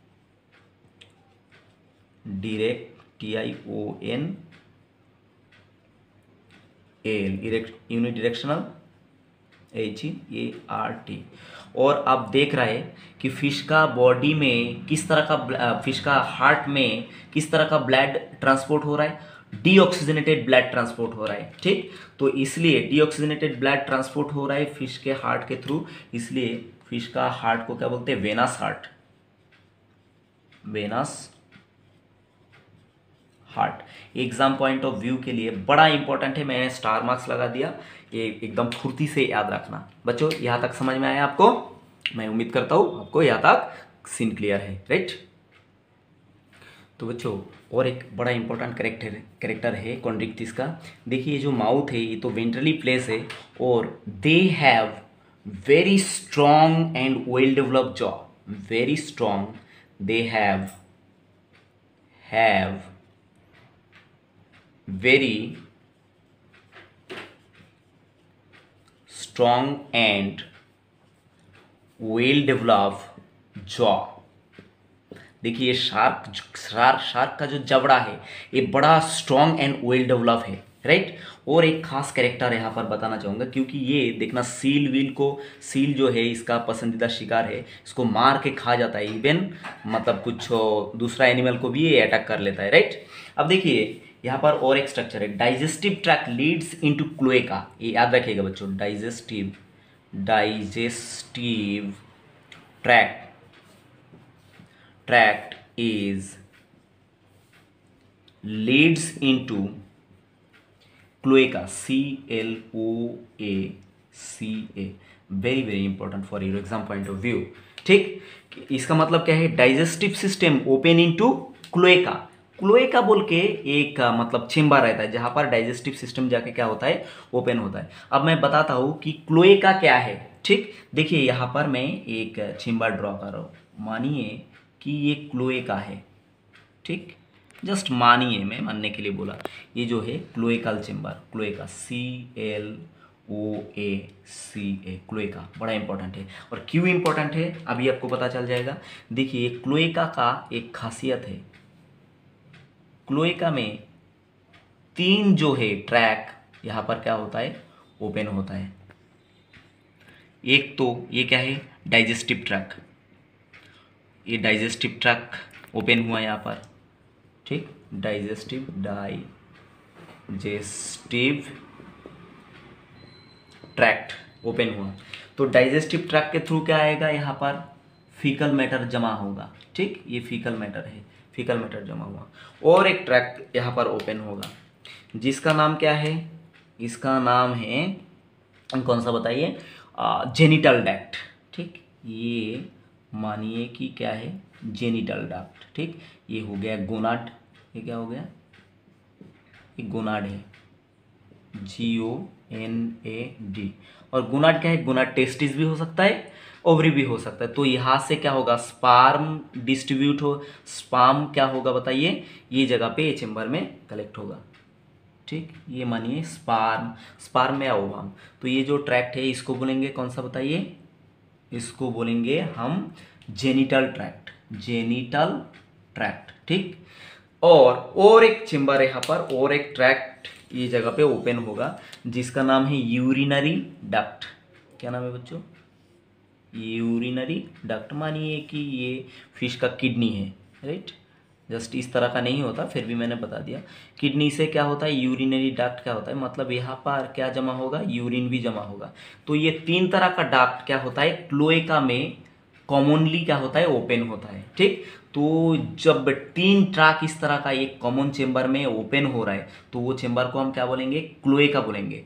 direct, T I O N A, L unidirectional A A R. T आप देख रहे हैं कि फिश का बॉडी में किस तरह का, फिश का हार्ट में किस तरह का ब्लड ट्रांसपोर्ट हो रहा है, डीऑक्सीजनेटेड ब्लड ट्रांसपोर्ट हो रहा है, ठीक। तो इसलिए डीऑक्सीजनेटेड ब्लड ट्रांसपोर्ट हो रहा है फिश के हार्ट के थ्रू, इसलिए फिश का हार्ट को क्या बोलते हैं, venous heart, venous heart. Exam point of view के लिए बड़ा इंपॉर्टेंट है, मैंने स्टार मार्क्स लगा दिया, ये एकदम फुर्ती से याद रखना। बच्चों यहाँ तक समझ में आया आपको, मैं उम्मीद करता हूँ आपको यहाँ तक सीन क्लियर है, राइट। तो बच्चों और एक बड़ा इंपॉर्टेंट कैरेक्टर कैरेक्टर है कॉन्ड्रिक्टिस का। देखिए जो माउथ है ये तो वेंट्रली प्लेस है और they have very strong and well developed jaw, very strong, they have have very strong and well developed jaw। देखिए ये शार्क शार्क शार्क का जो जबड़ा है ये बड़ा स्ट्रॉन्ग एंड वेल डेवलप है, राइट। और एक खास कैरेक्टर यहाँ पर बताना चाहूँगा, क्योंकि ये देखना सील वील को, सील जो है इसका पसंदीदा शिकार है, इसको मार के खा जाता है, इवन मतलब कुछ दूसरा एनिमल को भी ये अटैक कर लेता है, राइट। अब देखिए यहाँ पर और एक स्ट्रक्चर है, digestive tract leads into cloaca, ये याद रखिएगा बच्चों, digestive digestive tract tract is leads into cloaca, C L O A C A, very very important for your exam point of view, ठीक। इसका मतलब क्या है, digestive system open into cloaca. Cloaca बोल के एक मतलब चेम्बर रहता है जहाँ पर डाइजेस्टिव सिस्टम जाके क्या होता है, ओपन होता है। अब मैं बताता हूँ कि क्लोएका क्या है, ठीक। देखिए यहाँ पर मैं एक चेम्बर ड्रॉ कर रहा हूँ, मानिए कि ये क्लोएका है, ठीक, जस्ट मानिए, मैं मानने के लिए बोला, ये जो है cloacal chamber, cloaca, C L O A C A, cloaca बड़ा इंपॉर्टेंट है। और क्यों इंपॉर्टेंट है अभी आपको पता चल जाएगा। देखिए क्लोएका का एक खासियत है, क्लोएका में तीन जो है ट्रैक यहाँ पर क्या होता है, ओपन होता है। एक तो ये क्या है, डाइजेस्टिव ट्रैक, ये डाइजेस्टिव ट्रैक ओपन हुआ यहाँ पर, ठीक, डाइजेस्टिव डाइजेस्टिव ट्रैक्ट ओपन हुआ। तो डाइजेस्टिव ट्रैक्ट के थ्रू क्या आएगा, यहाँ पर फीकल मैटर जमा होगा, ठीक, ये फीकल मैटर है, फीकल मैटर जमा हुआ। और एक ट्रैक्ट यहाँ पर ओपन होगा जिसका नाम क्या है, इसका नाम है कौन सा बताइए, जेनिटल डक्ट, ठीक। ये मानिए कि क्या है, जेनिटल डक्ट, ठीक। ये हो गया गोनाड, ये क्या हो गया, ये गोनाड है, G O N A D. और गोनाड क्या है, गोनाड टेस्टिस भी हो सकता है, ओवरी भी हो सकता है। तो यहाँ से क्या होगा, स्पार्म डिस्ट्रीब्यूट हो, स्पार्म क्या होगा बताइए, ये जगह पे ये चेम्बर में कलेक्ट होगा, ठीक। ये मानिए स्पार्म, स्पार्म में ओवम। तो ये जो ट्रैक्ट है इसको बोलेंगे कौन सा बताइए, इसको बोलेंगे हम जेनिटल ट्रैक्ट, जेनिटल ट्रैक्ट, ठीक। और और एक चेम्बर है यहाँ पर, और एक ट्रैक्ट ये जगह पे ओपन होगा जिसका नाम है यूरिनरी डक्ट। क्या नाम है बच्चों, यूरिनरी डक्ट। मानिए कि ये फिश का किडनी है, राइट, जस्ट इस तरह का नहीं होता, फिर भी मैंने बता दिया। किडनी से क्या होता है, यूरिनरी डक्ट क्या होता है, मतलब यहाँ पर क्या जमा होगा, यूरिन भी जमा होगा। तो ये तीन तरह का डक्ट क्या होता है, क्लोएका में कॉमनली क्या होता है, ओपन होता है, ठीक। तो जब तीन ट्रैक इस तरह का एक कॉमन चेम्बर में ओपन हो रहा है तो वो चेम्बर को हम क्या बोलेंगे, क्लोएका बोलेंगे,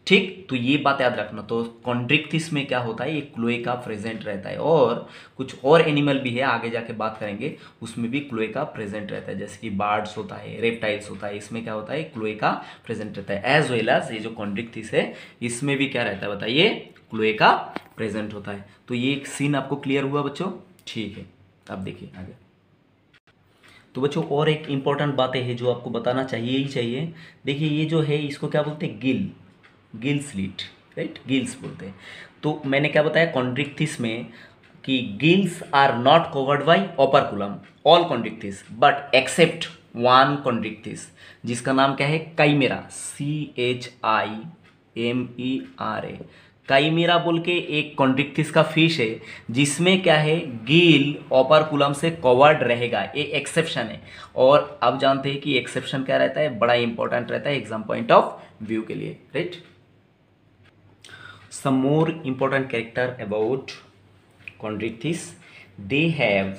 ठीक, तो ये बात याद रखना। तो कॉन्ड्रिक्थिस में क्या होता है, ये क्लोएका प्रेजेंट रहता है। और कुछ और एनिमल भी है, आगे जाके बात करेंगे, उसमें भी क्लोएका प्रेजेंट रहता है, जैसे कि बर्ड्स होता है, रेप्टाइल्स होता है, इसमें क्या होता है, क्लोएका प्रेजेंट रहता है। एज वेल एज ये जो कॉन्ड्रिक्थिस है इसमें भी क्या रहता है बताइए, क्लोएका प्रेजेंट होता है। तो ये एक सीन आपको क्लियर हुआ बच्चों, ठीक है। अब देखिए आगे। तो बच्चों और एक इंपॉर्टेंट बातें हैं जो आपको बताना चाहिए ही चाहिए। देखिए ये जो है इसको क्या बोलते हैं, gill, gill slit, right, gills बोलते हैं। तो मैंने क्या बताया कॉन्ड्रिक्थिस में कि gills are not covered by operculum, all Chondrichthyes, but except one Chondrichthyes जिसका नाम क्या है, chimera, C H I M E R A. Chimera बोल के एक कॉन्ड्रिक्थिस का फिश है जिसमें क्या है, गिल ओपर्कुलम से कवर्ड रहेगा, ये एक्सेप्शन है। और अब जानते हैं कि एक्सेप्शन क्या रहता है, बड़ा इंपॉर्टेंट रहता है एग्जाम पॉइंट ऑफ व्यू के लिए, right. Some more important character about chondrichthyes, they have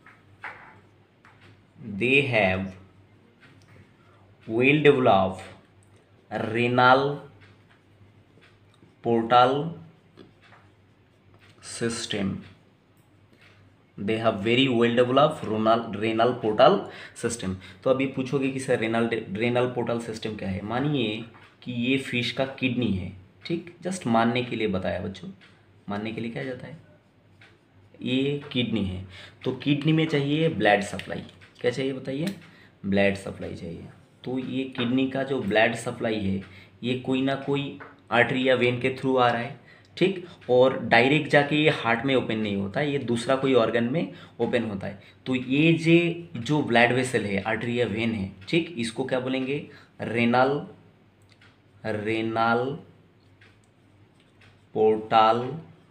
they have well developed renal portal system. They have very well developed renal renal portal system. तो अभी पूछोगे कि sir renal renal portal system क्या है। मानिए कि ये फिश का किडनी है, ठीक, जस्ट मानने के लिए बताया बच्चों, मानने के लिए क्या जाता है, ये किडनी है। तो किडनी में चाहिए ब्लड सप्लाई, क्या चाहिए बताइए, ब्लड सप्लाई चाहिए। तो ये किडनी का जो ब्लड सप्लाई है ये कोई ना कोई आर्टरी या वेन के थ्रू आ रहा है, ठीक, और डायरेक्ट जाके ये हार्ट में ओपन नहीं होता, ये दूसरा कोई ऑर्गन में ओपन होता है। तो ये जे जो ब्लड वेसल है, आर्टरी या वेन है, ठीक, इसको क्या बोलेंगे, रेनल रेनल पोर्टल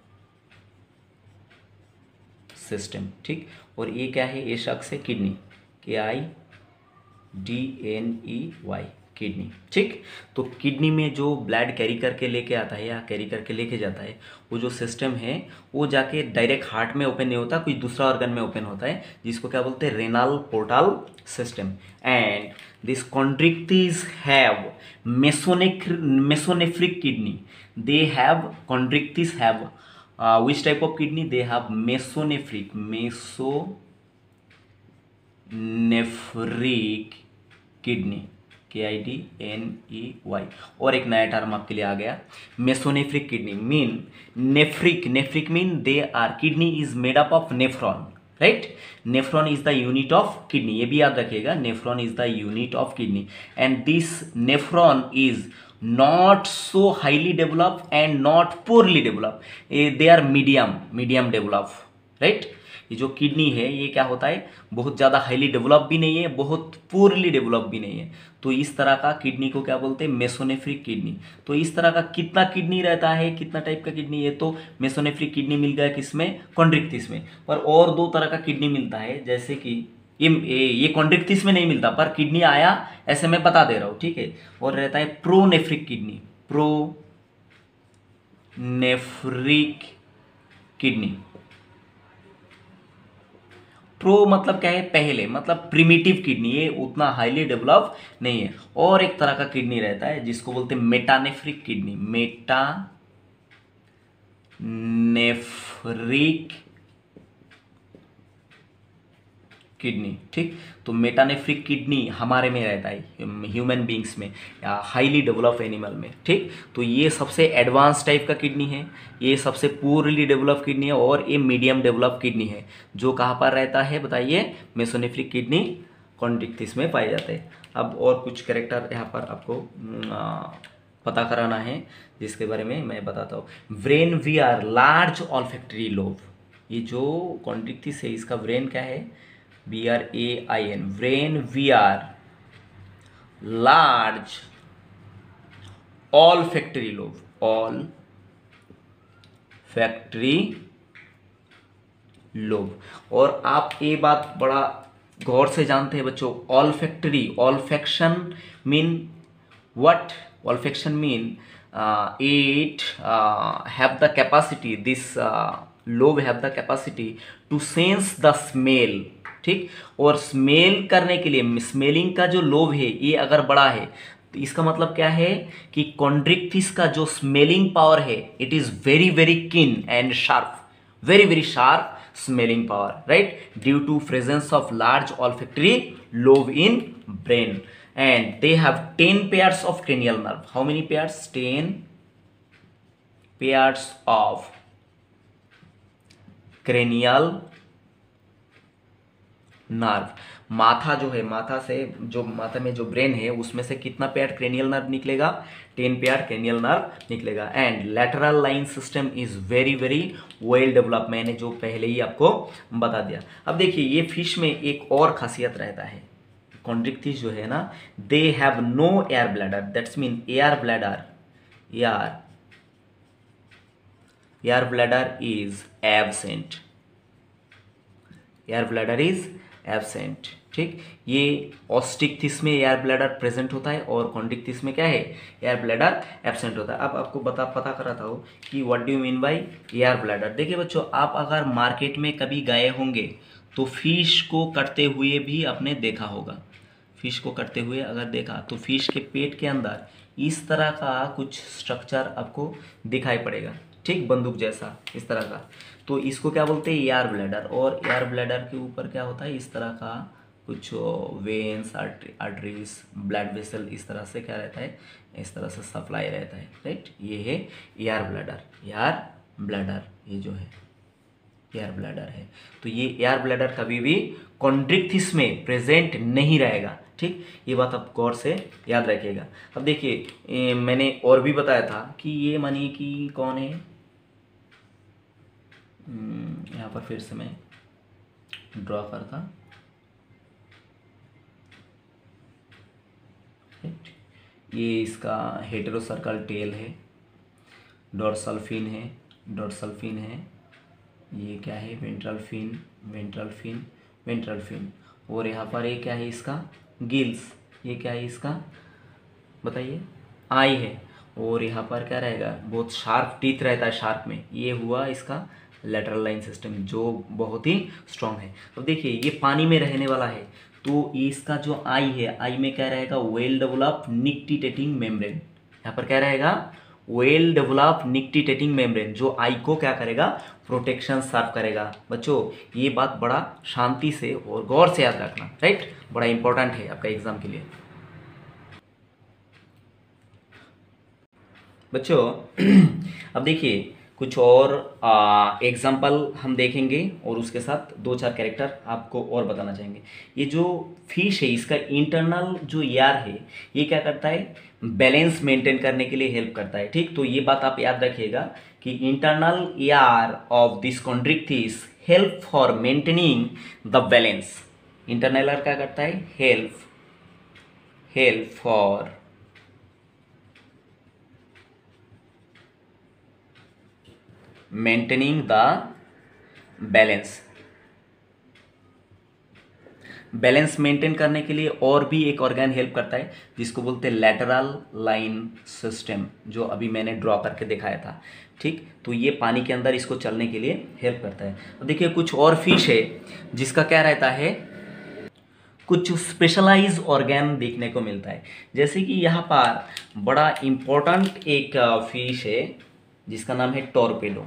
सिस्टम, ठीक। और ये क्या है, ये शख्स है kidney, K I D N E Y, kidney, ठीक। तो किडनी में जो ब्लड कैरी करके लेके आता है या कैरी करके लेके जाता है, वो जो सिस्टम है वो जाके डायरेक्ट हार्ट में ओपन नहीं होता, कोई दूसरा ऑर्गन में ओपन होता है, जिसको क्या बोलते हैं, renal portal system. And this Chondrichthyes have mesonec mesonephric kidney, they have Chondrichthyes have which type of kidney, they have mesonephric mesonephric kidney, K I D N E Y. और एक नया टर्म आपके लिए आ गया, mesonephric kidney mean nephric, nephric mean they are, kidney is made up of nephron, right, nephron is the unit of kidney, ये भी याद रखिएगा, nephron is the unit of kidney. And this nephron is not so highly developed and not poorly developed, they are medium medium develop, right. ये जो किडनी है ये क्या होता है, बहुत ज़्यादा हाईली डेवलप भी नहीं है, बहुत पुअरली डेवलप भी नहीं है। तो इस तरह का किडनी को क्या बोलते हैं, मेसोनेफ्रिक किडनी। तो इस तरह का कितना किडनी रहता है, कितना टाइप का किडनी, ये तो मेसोनेफ्रिक किडनी मिल गया किसमें, कॉन्ड्रिक्थिस में। पर और दो तरह का किडनी मिलता है, जैसे कि ये ये कॉन्ड्रिक्थिस में नहीं मिलता, पर किडनी आया ऐसे मैं बता दे रहा हूँ, ठीक है। और रहता है pronephric kidney, pronephric kidney. Pro मतलब क्या है, पहले, मतलब प्रिमिटिव किडनी, ये उतना हाईली डेवलप नहीं है। और एक तरह का किडनी रहता है जिसको बोलते हैं मेटानेफ्रिक किडनी, मेटानेफ्रिक किडनी, ठीक। तो मेटानेफ्रिक किडनी हमारे में रहता है, ह्यूमन बींग्स में या हाईली डेवलप एनिमल में, ठीक। तो ये सबसे एडवांस टाइप का किडनी है, ये सबसे पूरली डेवलप किडनी है, और ये मीडियम डेवलप किडनी है, जो कहाँ पर रहता है बताइए, मेसोनेफ्रिक किडनी कॉन्ड्रिक्थिस में पाए जाते हैं। अब और कुछ कैरेक्टर यहाँ पर आपको आ, पता कराना है, जिसके बारे में मैं बताता हूँ। Brain we are large olfactory lobe, ये जो कॉन्ड्रिक्थिस है इसका ब्रेन क्या है, B R A I N, brain we are large olfactory lobe, olfactory lobe. और आप ये बात बड़ा गौर से जानते हैं बच्चों, olfactory, olfaction mean what, olfaction mean it uh, have the capacity, this uh, lobe have the capacity to sense the smell, ठीक। और स्मेल करने के लिए, स्मेलिंग का जो लोब है ये अगर बड़ा है तो इसका मतलब क्या है कि कॉन्ड्रिक्थिस का जो स्मेलिंग पावर है it is very very keen and sharp, very very sharp smelling power, right, due to presence of large olfactory lobe in brain. And they have ten pairs of cranial nerve. How many pairs? ten pairs of cranial nerve. माथा जो है, माथा से जो माथा में जो ब्रेन है उसमें से कितना पेयर क्रेनियल नर्व निकलेगा? टेन पेयर क्रेनियल नर्व निकलेगा। And lateral line system is very very well develop, मैंने जो पहले ही आपको बता दिया। अब देखिए ये फिश में एक और खासियत रहता है, कॉन्ड्रिक्थिस जो है ना, they have no air bladder, that's mean air bladder air air bladder is absent, air bladder is absent. ठीक, ये ऑस्टिक्थिस में एयर ब्लैडर प्रेजेंट होता है और कॉन्ड्रिक्थिस में क्या है? एयर ब्लैडर एब्सेंट होता है। अब आपको बता पता कर रहा था कि what do you mean by air bladder. देखिए बच्चों, आप अगर मार्केट में कभी गए होंगे तो फिश को कटते हुए भी आपने देखा होगा, फिश को कटते हुए अगर देखा तो फिश के पेट के अंदर इस तरह का कुछ स्ट्रक्चर आपको दिखाई पड़ेगा, ठीक, बंदूक जैसा इस तरह का। तो इसको क्या बोलते हैं? Air bladder. और एयर ब्लैडर के ऊपर क्या होता है? इस तरह का कुछ वेन्स, आर्टरीज, ब्लड वेसल, इस तरह से क्या रहता है? इस तरह से सप्लाई रहता है, राइट। ये है एयर ब्लैडर, एयर ब्लैडर ये जो है एयर ब्लैडर है। तो ये एयर ब्लैडर कभी भी कॉन्ड्रिक्थिस में प्रेजेंट नहीं रहेगा, ठीक, ये बात आप गौर से याद रखिएगा। अब देखिए मैंने और भी बताया था कि ये मानिए कि कौन है, यहाँ पर फिर से मैं ड्रॉ करता, ये इसका हेटेरोसर्कल टेल है, डोर्सल फिन है, डोर्सल फिन है, ये क्या है? Ventral fin, ventral fin, ventral fin. और यहाँ पर ये क्या है? इसका गिल्स, ये क्या है? इसका बताइए, आई है। और यहाँ पर क्या रहेगा? बहुत शार्प टीथ रहता है, शार्प में। ये हुआ इसका लेटरल लाइन सिस्टम जो बहुत ही स्ट्रांग है। तो देखिए ये पानी में रहने वाला है, तो इसका जो आई है, आई में क्या रहेगा? Well develop nictitating membrane. यहाँ पर क्या रहेगा? वेल डेवलप निक्टिटेटिंग मेम्ब्रेन, जो आई को क्या करेगा? प्रोटेक्शन सर्व करेगा। बच्चों ये बात बड़ा शांति से और गौर से याद रखना, राइट, बड़ा इंपॉर्टेंट है आपका एग्जाम के लिए। बच्चों अब देखिए कुछ और एग्जाम्पल हम देखेंगे और उसके साथ दो चार कैरेक्टर आपको और बताना चाहेंगे। ये जो फिश है इसका इंटरनल जो एयर है ये क्या करता है? बैलेंस मेंटेन करने के लिए हेल्प करता है, ठीक। तो ये बात आप याद रखिएगा कि internal air of this chondrichthyes help for maintaining the balance. Internal air क्या करता है? Help help for maintaining the balance. Balance maintain करने के लिए और भी एक ऑर्गन हेल्प करता है जिसको बोलते हैं लैटरल लाइन सिस्टम, जो अभी मैंने ड्रॉ करके दिखाया था, ठीक। तो ये पानी के अंदर इसको चलने के लिए हेल्प करता है। तो देखिए कुछ और फिश है जिसका क्या रहता है? कुछ स्पेशलाइज ऑर्गन देखने को मिलता है। जैसे कि यहाँ पर बड़ा इंपॉर्टेंट एक फिश है जिसका नाम है torpedo.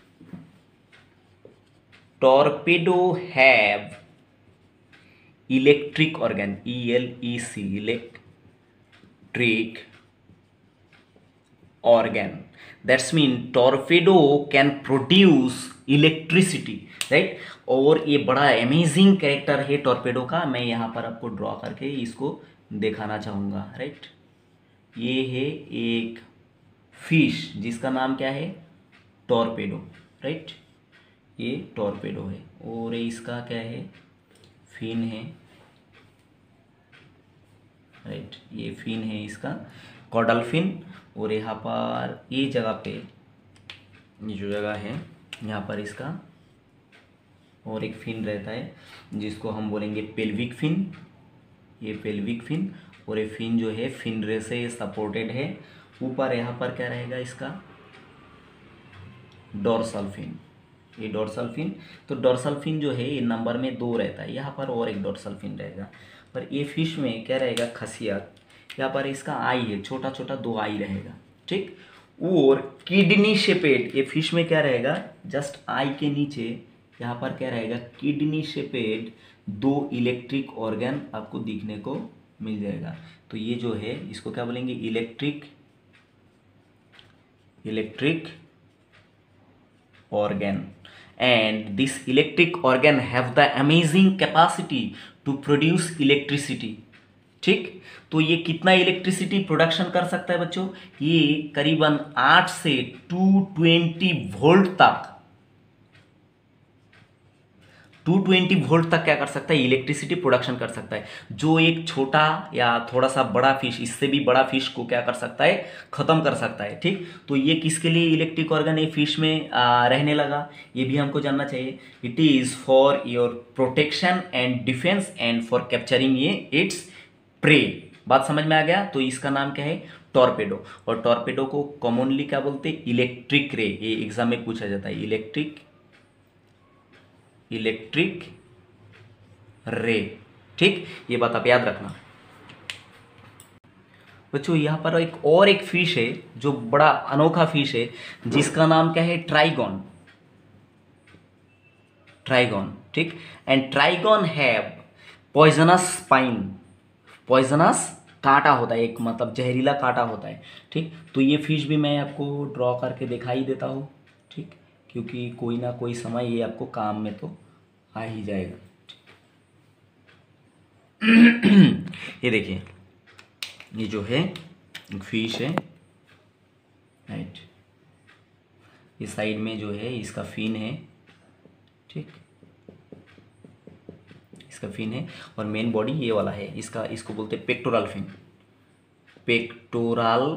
Torpedo have electric organ, E L E C, electric organ, that's mean torpedo can produce electricity, right. और ये बड़ा अमेजिंग कैरेक्टर है टॉर्पेडो का, मैं यहाँ पर आपको ड्रॉ करके इसको दिखाना चाहूँगा, राइट। ये है एक फिश जिसका नाम क्या है? Torpedo, right. ये टॉर्पेडो है और इसका क्या है? फिन है, राइट, ये फिन है इसका, कॉडल फिन। और यहाँ पर ये जगह पे, ये जो जगह है यहाँ पर इसका और एक फिन रहता है जिसको हम बोलेंगे पेल्विक फिन, ये पेल्विक फिन। और ये फिन जो है फिन रे से सपोर्टेड है। ऊपर यहाँ पर क्या रहेगा इसका? डोर्सल फिन, ये डोर्सल फिन। तो डोर्सल फिन जो है ये नंबर में दो रहता है, यहाँ पर और एक डोर्सल फिन रहेगा। पर ये फिश में क्या रहेगा खासियत यहाँ पर इसका आई है, छोटा छोटा दो आई रहेगा, ठीक। और किडनी शेपेड, ये फिश में क्या रहेगा, जस्ट आई के नीचे यहाँ पर क्या रहेगा, किडनी शेपेड दो इलेक्ट्रिक ऑर्गन आपको दिखने को मिल जाएगा। तो ये जो है इसको क्या बोलेंगे, electric electric organ, and this electric organ have the amazing capacity to produce electricity, ठीक। तो ये कितना इलेक्ट्रिसिटी प्रोडक्शन कर सकता है बच्चों, ये करीबन आठ से टू ट्वेंटी वोल्ट तक टू ट्वेंटी वोल्ट तक क्या कर सकता है, इलेक्ट्रिसिटी प्रोडक्शन कर सकता है। जो एक छोटा या थोड़ा सा बड़ा फिश, इससे भी बड़ा फिश को क्या कर सकता है, खत्म कर सकता है, ठीक। तो ये किसके लिए इलेक्ट्रिक ऑर्गन ये फिश में आ, रहने लगा, ये भी हमको जानना चाहिए। It is for your protection and defence and for capturing ये इट्स प्रे। बात समझ में आ गया। तो इसका नाम क्या है, टॉर्पेडो। और टॉर्पेडो को कॉमनली क्या बोलते हैं, इलेक्ट्रिक रे। ये एग्जाम में पूछा जाता है, इलेक्ट्रिक इलेक्ट्रिक रे, ठीक। ये बात आप याद रखना बच्चों। यहां पर एक और एक फिश है जो बड़ा अनोखा फिश है, जिसका नाम क्या है, ट्राइगॉन। ट्राइगॉन, ठीक। And trigon have poisonous spine, poisonous कांटा होता है एक, मतलब जहरीला कांटा होता है, ठीक। तो ये फिश भी मैं आपको ड्रॉ करके दिखाई देता हूँ, ठीक, क्योंकि कोई ना कोई समय ये आपको काम में तो आ ही जाएगा। ये देखिए, ये जो है फिश है, राइट। इस साइड में जो है इसका फिन है, ठीक, इसका फिन है। और मेन बॉडी ये वाला है इसका, इसको बोलते हैं पेक्टोरल फिन, पेक्टोरल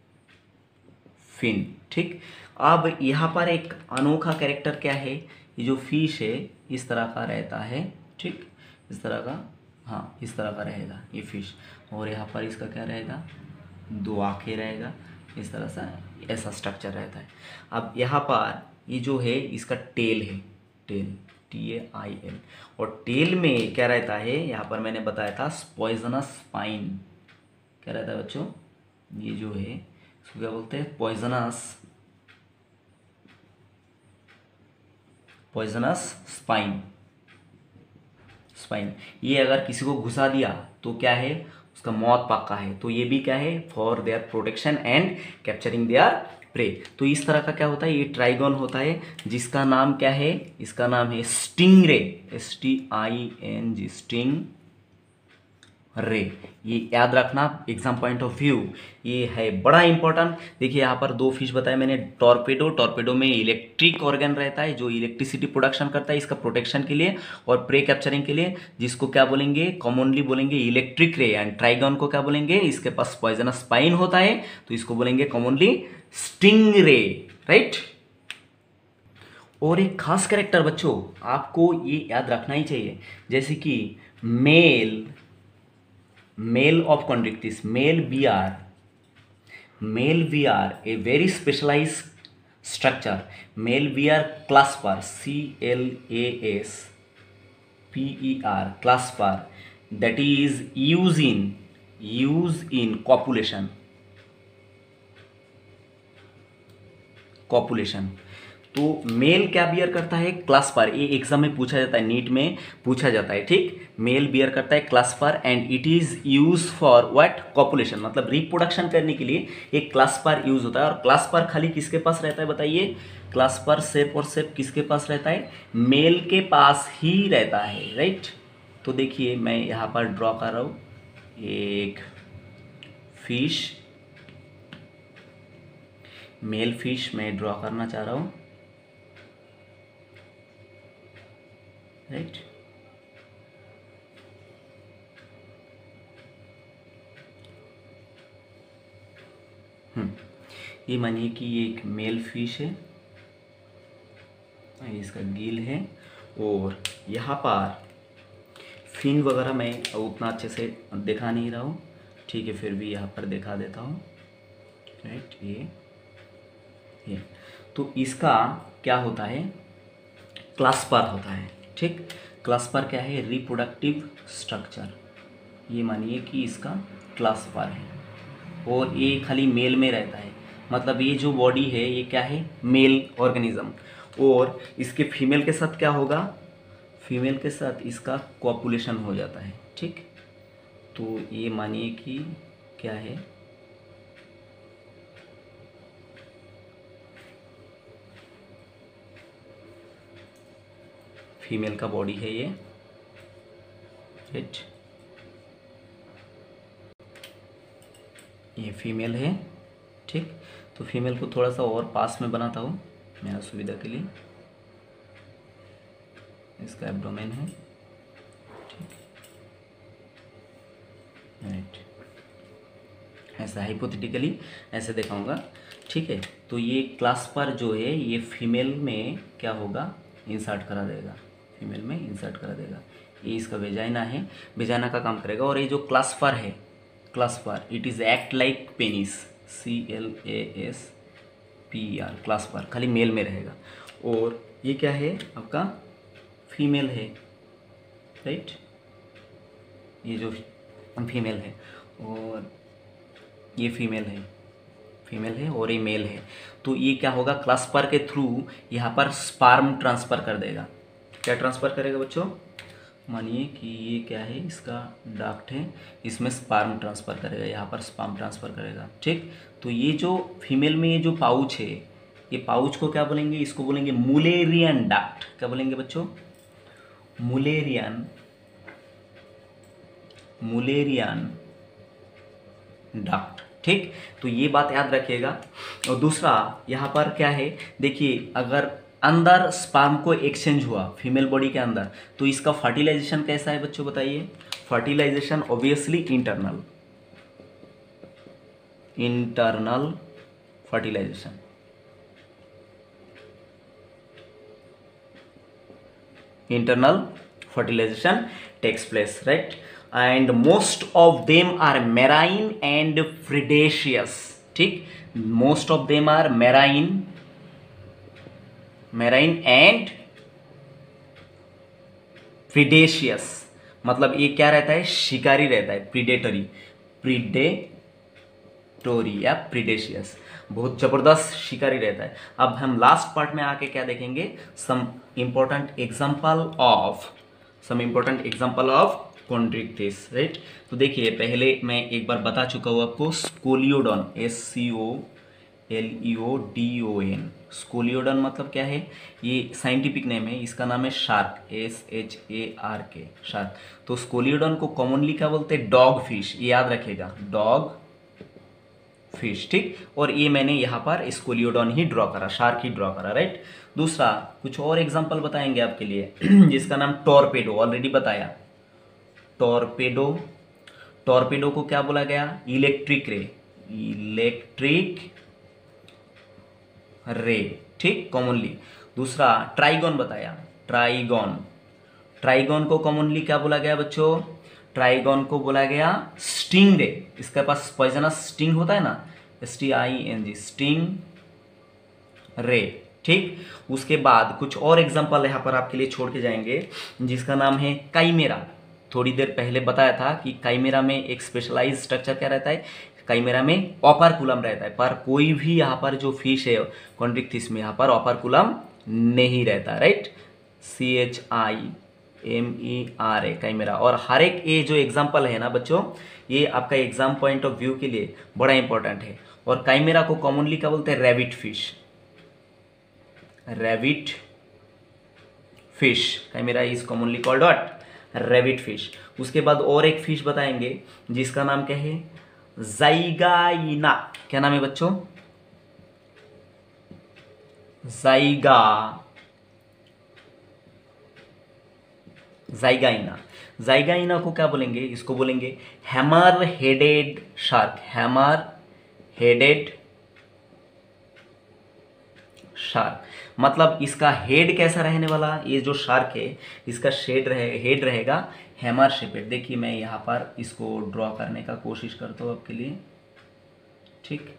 फिन, ठीक। अब यहाँ पर एक अनोखा कैरेक्टर क्या है, ये जो फिश है इस तरह का रहता है, ठीक, इस तरह का, हाँ इस तरह का रहेगा ये फिश। और यहाँ पर इसका क्या रहेगा, दो आँखें रहेगा, इस तरह से ऐसा स्ट्रक्चर रहता है। अब यहाँ पर ये जो है इसका टेल है, tail, T A I L. और टेल में क्या रहता है, यहाँ पर मैंने बताया था पॉइजनस स्पाइन। क्या रहता है बच्चों, ये जो है इसको क्या बोलते हैं, पॉइजनस पॉइजनस स्पाइन स्पाइन। ये अगर किसी को घुसा दिया तो क्या है, उसका मौत पक्का है। तो ये भी क्या है, for their protection and capturing their prey. तो इस तरह का क्या होता है, ये ट्राइगॉन होता है, जिसका नाम क्या है, इसका नाम है stingray, S T I N G, sting ray. ये याद रखना एग्जाम पॉइंट ऑफ व्यू, ये है बड़ा इंपॉर्टेंट। देखिए यहाँ पर दो फिश बताए मैंने, टॉर्पेडो, टॉर्पेडो में इलेक्ट्रिक ऑर्गन रहता है जो इलेक्ट्रिसिटी प्रोडक्शन करता है इसका प्रोटेक्शन के लिए और प्रे कैप्चरिंग के लिए, जिसको क्या बोलेंगे, कॉमनली बोलेंगे इलेक्ट्रिक रे। एंड ट्राइगॉन को क्या बोलेंगे, इसके पास पॉइजनस स्पाइन होता है तो इसको बोलेंगे कॉमनली स्टिंग रे, राइट। और एक खास कैरेक्टर बच्चों आपको ये याद रखना ही चाहिए, जैसे कि male male of chondrichthyes, male bear, male bear, a very specialized structure, male bear clasper, C L A S P E R, clasper, that is used in used in copulation, copulation। तो मेल क्या बियर करता है, क्लास्पर। ये एग्जाम में पूछा जाता है, नीट में पूछा जाता है, ठीक। मेल बियर करता है clasper and it is use for what, copulation, मतलब रिप्रोडक्शन करने के लिए एक क्लास्पर यूज होता है। और क्लास्पर खाली किसके पास रहता है बताइए, क्लास्पर सेप और सेप किसके पास रहता है, मेल के पास ही रहता है, राइट। तो देखिए मैं यहाँ पर ड्रॉ कर रहा हूँ एक फिश, मेल फिश मैं ड्रॉ करना चाह रहा हूँ, राइट। हम्म ये मानिए कि ये एक मेल फिश है, इसका गिल है और यहाँ पर फिन वगैरह मैं उतना अच्छे से दिखा नहीं रहा हूँ, ठीक है, फिर भी यहाँ पर दिखा देता हूँ, राइट। ये ये तो इसका क्या होता है, क्लास्पर होता है, ठीक। क्लास्पर क्या है, रिप्रोडक्टिव स्ट्रक्चर, ये मानिए कि इसका क्लासिफायर है और ये खाली मेल में रहता है, मतलब ये जो बॉडी है ये क्या है, मेल ऑर्गेनिज्म। और इसके फीमेल के साथ क्या होगा, फीमेल के साथ इसका कॉपुलेशन हो जाता है, ठीक। तो ये मानिए कि क्या है, फीमेल का बॉडी है ये, राइट, ये फीमेल है, ठीक। तो फीमेल को थोड़ा सा और पास में बनाता हूँ मेरा सुविधा के लिए, इसका एब्डोमेन है, ठीक, राइट, ऐसा हाइपोथेटिकली ऐसे दिखाऊंगा, ठीक है। तो ये क्लास पर जो है ये फीमेल में क्या होगा, इंसर्ट करा देगा, फीमेल में इंसर्ट करा देगा। ये इसका वेजाइना है, वेजाइना का काम करेगा। और ये जो क्लास्पर है, clasper it is act like penis, C L A S P R, clasper खाली मेल में रहेगा। और ये क्या है आपका, फीमेल है, राइट, ये जो फीमेल है और ये फीमेल है, फीमेल है और ये मेल है। तो ये क्या होगा, क्लास्पर के थ्रू यहाँ पर स्पर्म ट्रांसफ़र कर देगा। क्या ट्रांसफ़र करेगा बच्चों, मानिए कि ये क्या है, इसका डक्ट है, इसमें स्पर्म ट्रांसफ़र करेगा, यहाँ पर स्पर्म ट्रांसफ़र करेगा, ठीक। तो ये जो फीमेल में ये जो पाउच है, ये पाउच को क्या बोलेंगे, इसको बोलेंगे मुलेरियन डक्ट। क्या बोलेंगे बच्चों, मुलेरियन, मुलेरियन डक्ट, ठीक। तो ये बात याद रखिएगा। और दूसरा यहाँ पर क्या है, देखिए अगर अंदर स्पर्म को एक्सचेंज हुआ फीमेल बॉडी के अंदर, तो इसका फर्टिलाइजेशन कैसा है बच्चों बताइए। Fertilization obviously internal, internal fertilization, internal fertilization takes place, right? And most of them are marine and predaceous, ठीक। most of them are marine, marine and predaceous, मतलब ये क्या रहता है, शिकारी रहता है, प्रीडेटरी, प्रीडेटोरी या प्रीडेशियस, बहुत जबरदस्त शिकारी रहता है। अब हम लास्ट पार्ट में आके क्या देखेंगे, some important example of some important example of chondrichthyes, right. तो देखिए पहले मैं एक बार बता चुका हूँ आपको, scoliodon, S C O L E O D O N, scoliodon मतलब क्या है, ये साइंटिफिक नेम है, इसका नाम है शार्क, एस एच ए आर के, शार्क। तो स्कोलियोडॉन को कॉमनली क्या बोलते हैं, डॉग फिश, ये याद रखेगा, डॉग फिश, ठीक। और ये मैंने यहाँ पर स्कोलियोडॉन ही ड्रॉ करा, शार्क ही ड्रॉ करा, राइट। दूसरा कुछ और एग्जांपल बताएंगे आपके लिए जिसका नाम टॉर्पेडो, ऑलरेडी बताया, टॉर्पेडो, टॉर्पेडो को क्या बोला गया, इलेक्ट्रिक रे, इलेक्ट्रिक रे, ठीक, कॉमनली। दूसरा ट्राइगॉन बताया, ट्राइगॉन, ट्राइगॉन को कॉमनली क्या बोला गया बच्चों, ट्राइगॉन को बोला गया स्टिंग रे, इसके पास पॉइजनस स्टिंग होता है ना, S T I N G, sting ray, ठीक। उसके बाद कुछ और एग्जांपल यहाँ पर आपके लिए छोड़ के जाएंगे जिसका नाम है काइमेरा। थोड़ी देर पहले बताया था कि काइमेरा में एक स्पेशलाइज स्ट्रक्चर क्या रहता है, काइमेरा में ऑपरकुलम रहता है, पर कोई भी यहाँ पर जो फिश है कॉन्ड्रिक्टिस में यहाँ पर ऑपरकुलम नहीं रहता, right, C H I M E R A, chimera. और हर एक ये जो एग्जाम्पल है ना बच्चों, ये आपका एग्जाम पॉइंट ऑफ व्यू के लिए बड़ा इंपॉर्टेंट है। और काइमेरा को कॉमनली क्या बोलते हैं, rabbit fish, rabbit fish, chimera is commonly called what, rabbit fish. उसके बाद और एक फिश बताएंगे जिसका नाम क्या है, ज़ाइगाइना। क्या नाम है बच्चों, ज़ाइगा, ज़ाइगाइना। ज़ाइगाइना को क्या बोलेंगे, इसको बोलेंगे hammer headed shark, hammer headed shark, मतलब इसका हेड कैसा रहने वाला, ये जो शार्क है इसका शेड रहे हेड रहेगा हैमर शेपेड। देखिए मैं यहाँ पर इसको ड्रॉ करने का कोशिश करता हूँ आपके लिए, ठीक।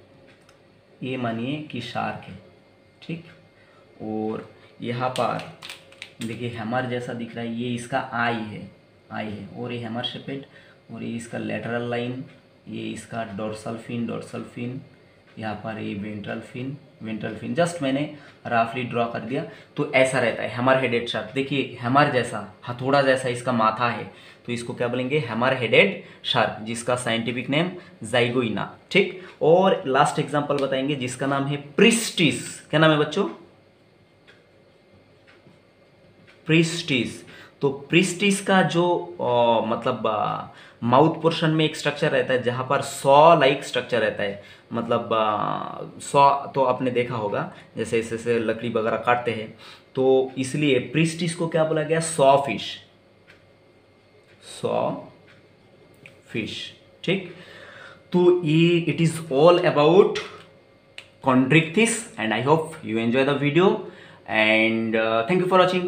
ये मानिए कि शार्क है, ठीक। और यहाँ पर देखिए हैमर जैसा दिख रहा है, ये इसका आई है, आई है, और ये हैमर शेपेड, और ये इसका लेटरल लाइन, ये इसका डोर्सल फिन, डोर्सल फिन, यहाँ पर ये ventral fin, ventral fin, just मैंने राफली ड्रॉ कर दिया। तो ऐसा रहता है हैमर हेडेड शार्क। देखिए हैमर जैसा, हथौड़ा जैसा इसका माथा है, तो इसको क्या बोलेंगे, हैमर हेडेड शार्क, जिसका साइंटिफिक नेम जाइगोइना। ठीक, और लास्ट एग्जांपल बताएंगे जिसका नाम है प्रिस्टिस। क्या नाम है बच्चों, प्रिस्टिस। तो प्रिस्टिस का जो आ, मतलब माउथ पोर्शन में एक स्ट्रक्चर रहता है जहां पर सॉ लाइक स्ट्रक्चर रहता है, मतलब सॉ तो आपने देखा होगा, जैसे ऐसे ऐसे लकड़ी वगैरह काटते हैं, तो इसलिए प्रिस्टिस को क्या बोला गया, सॉ फिश, सॉ फिश। ठीक, तो ये it is all about chondrichthyes, and I hope you enjoy the video, and thank you for watching.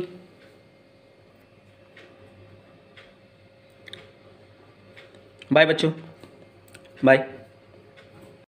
Bye बच्चों, बाय।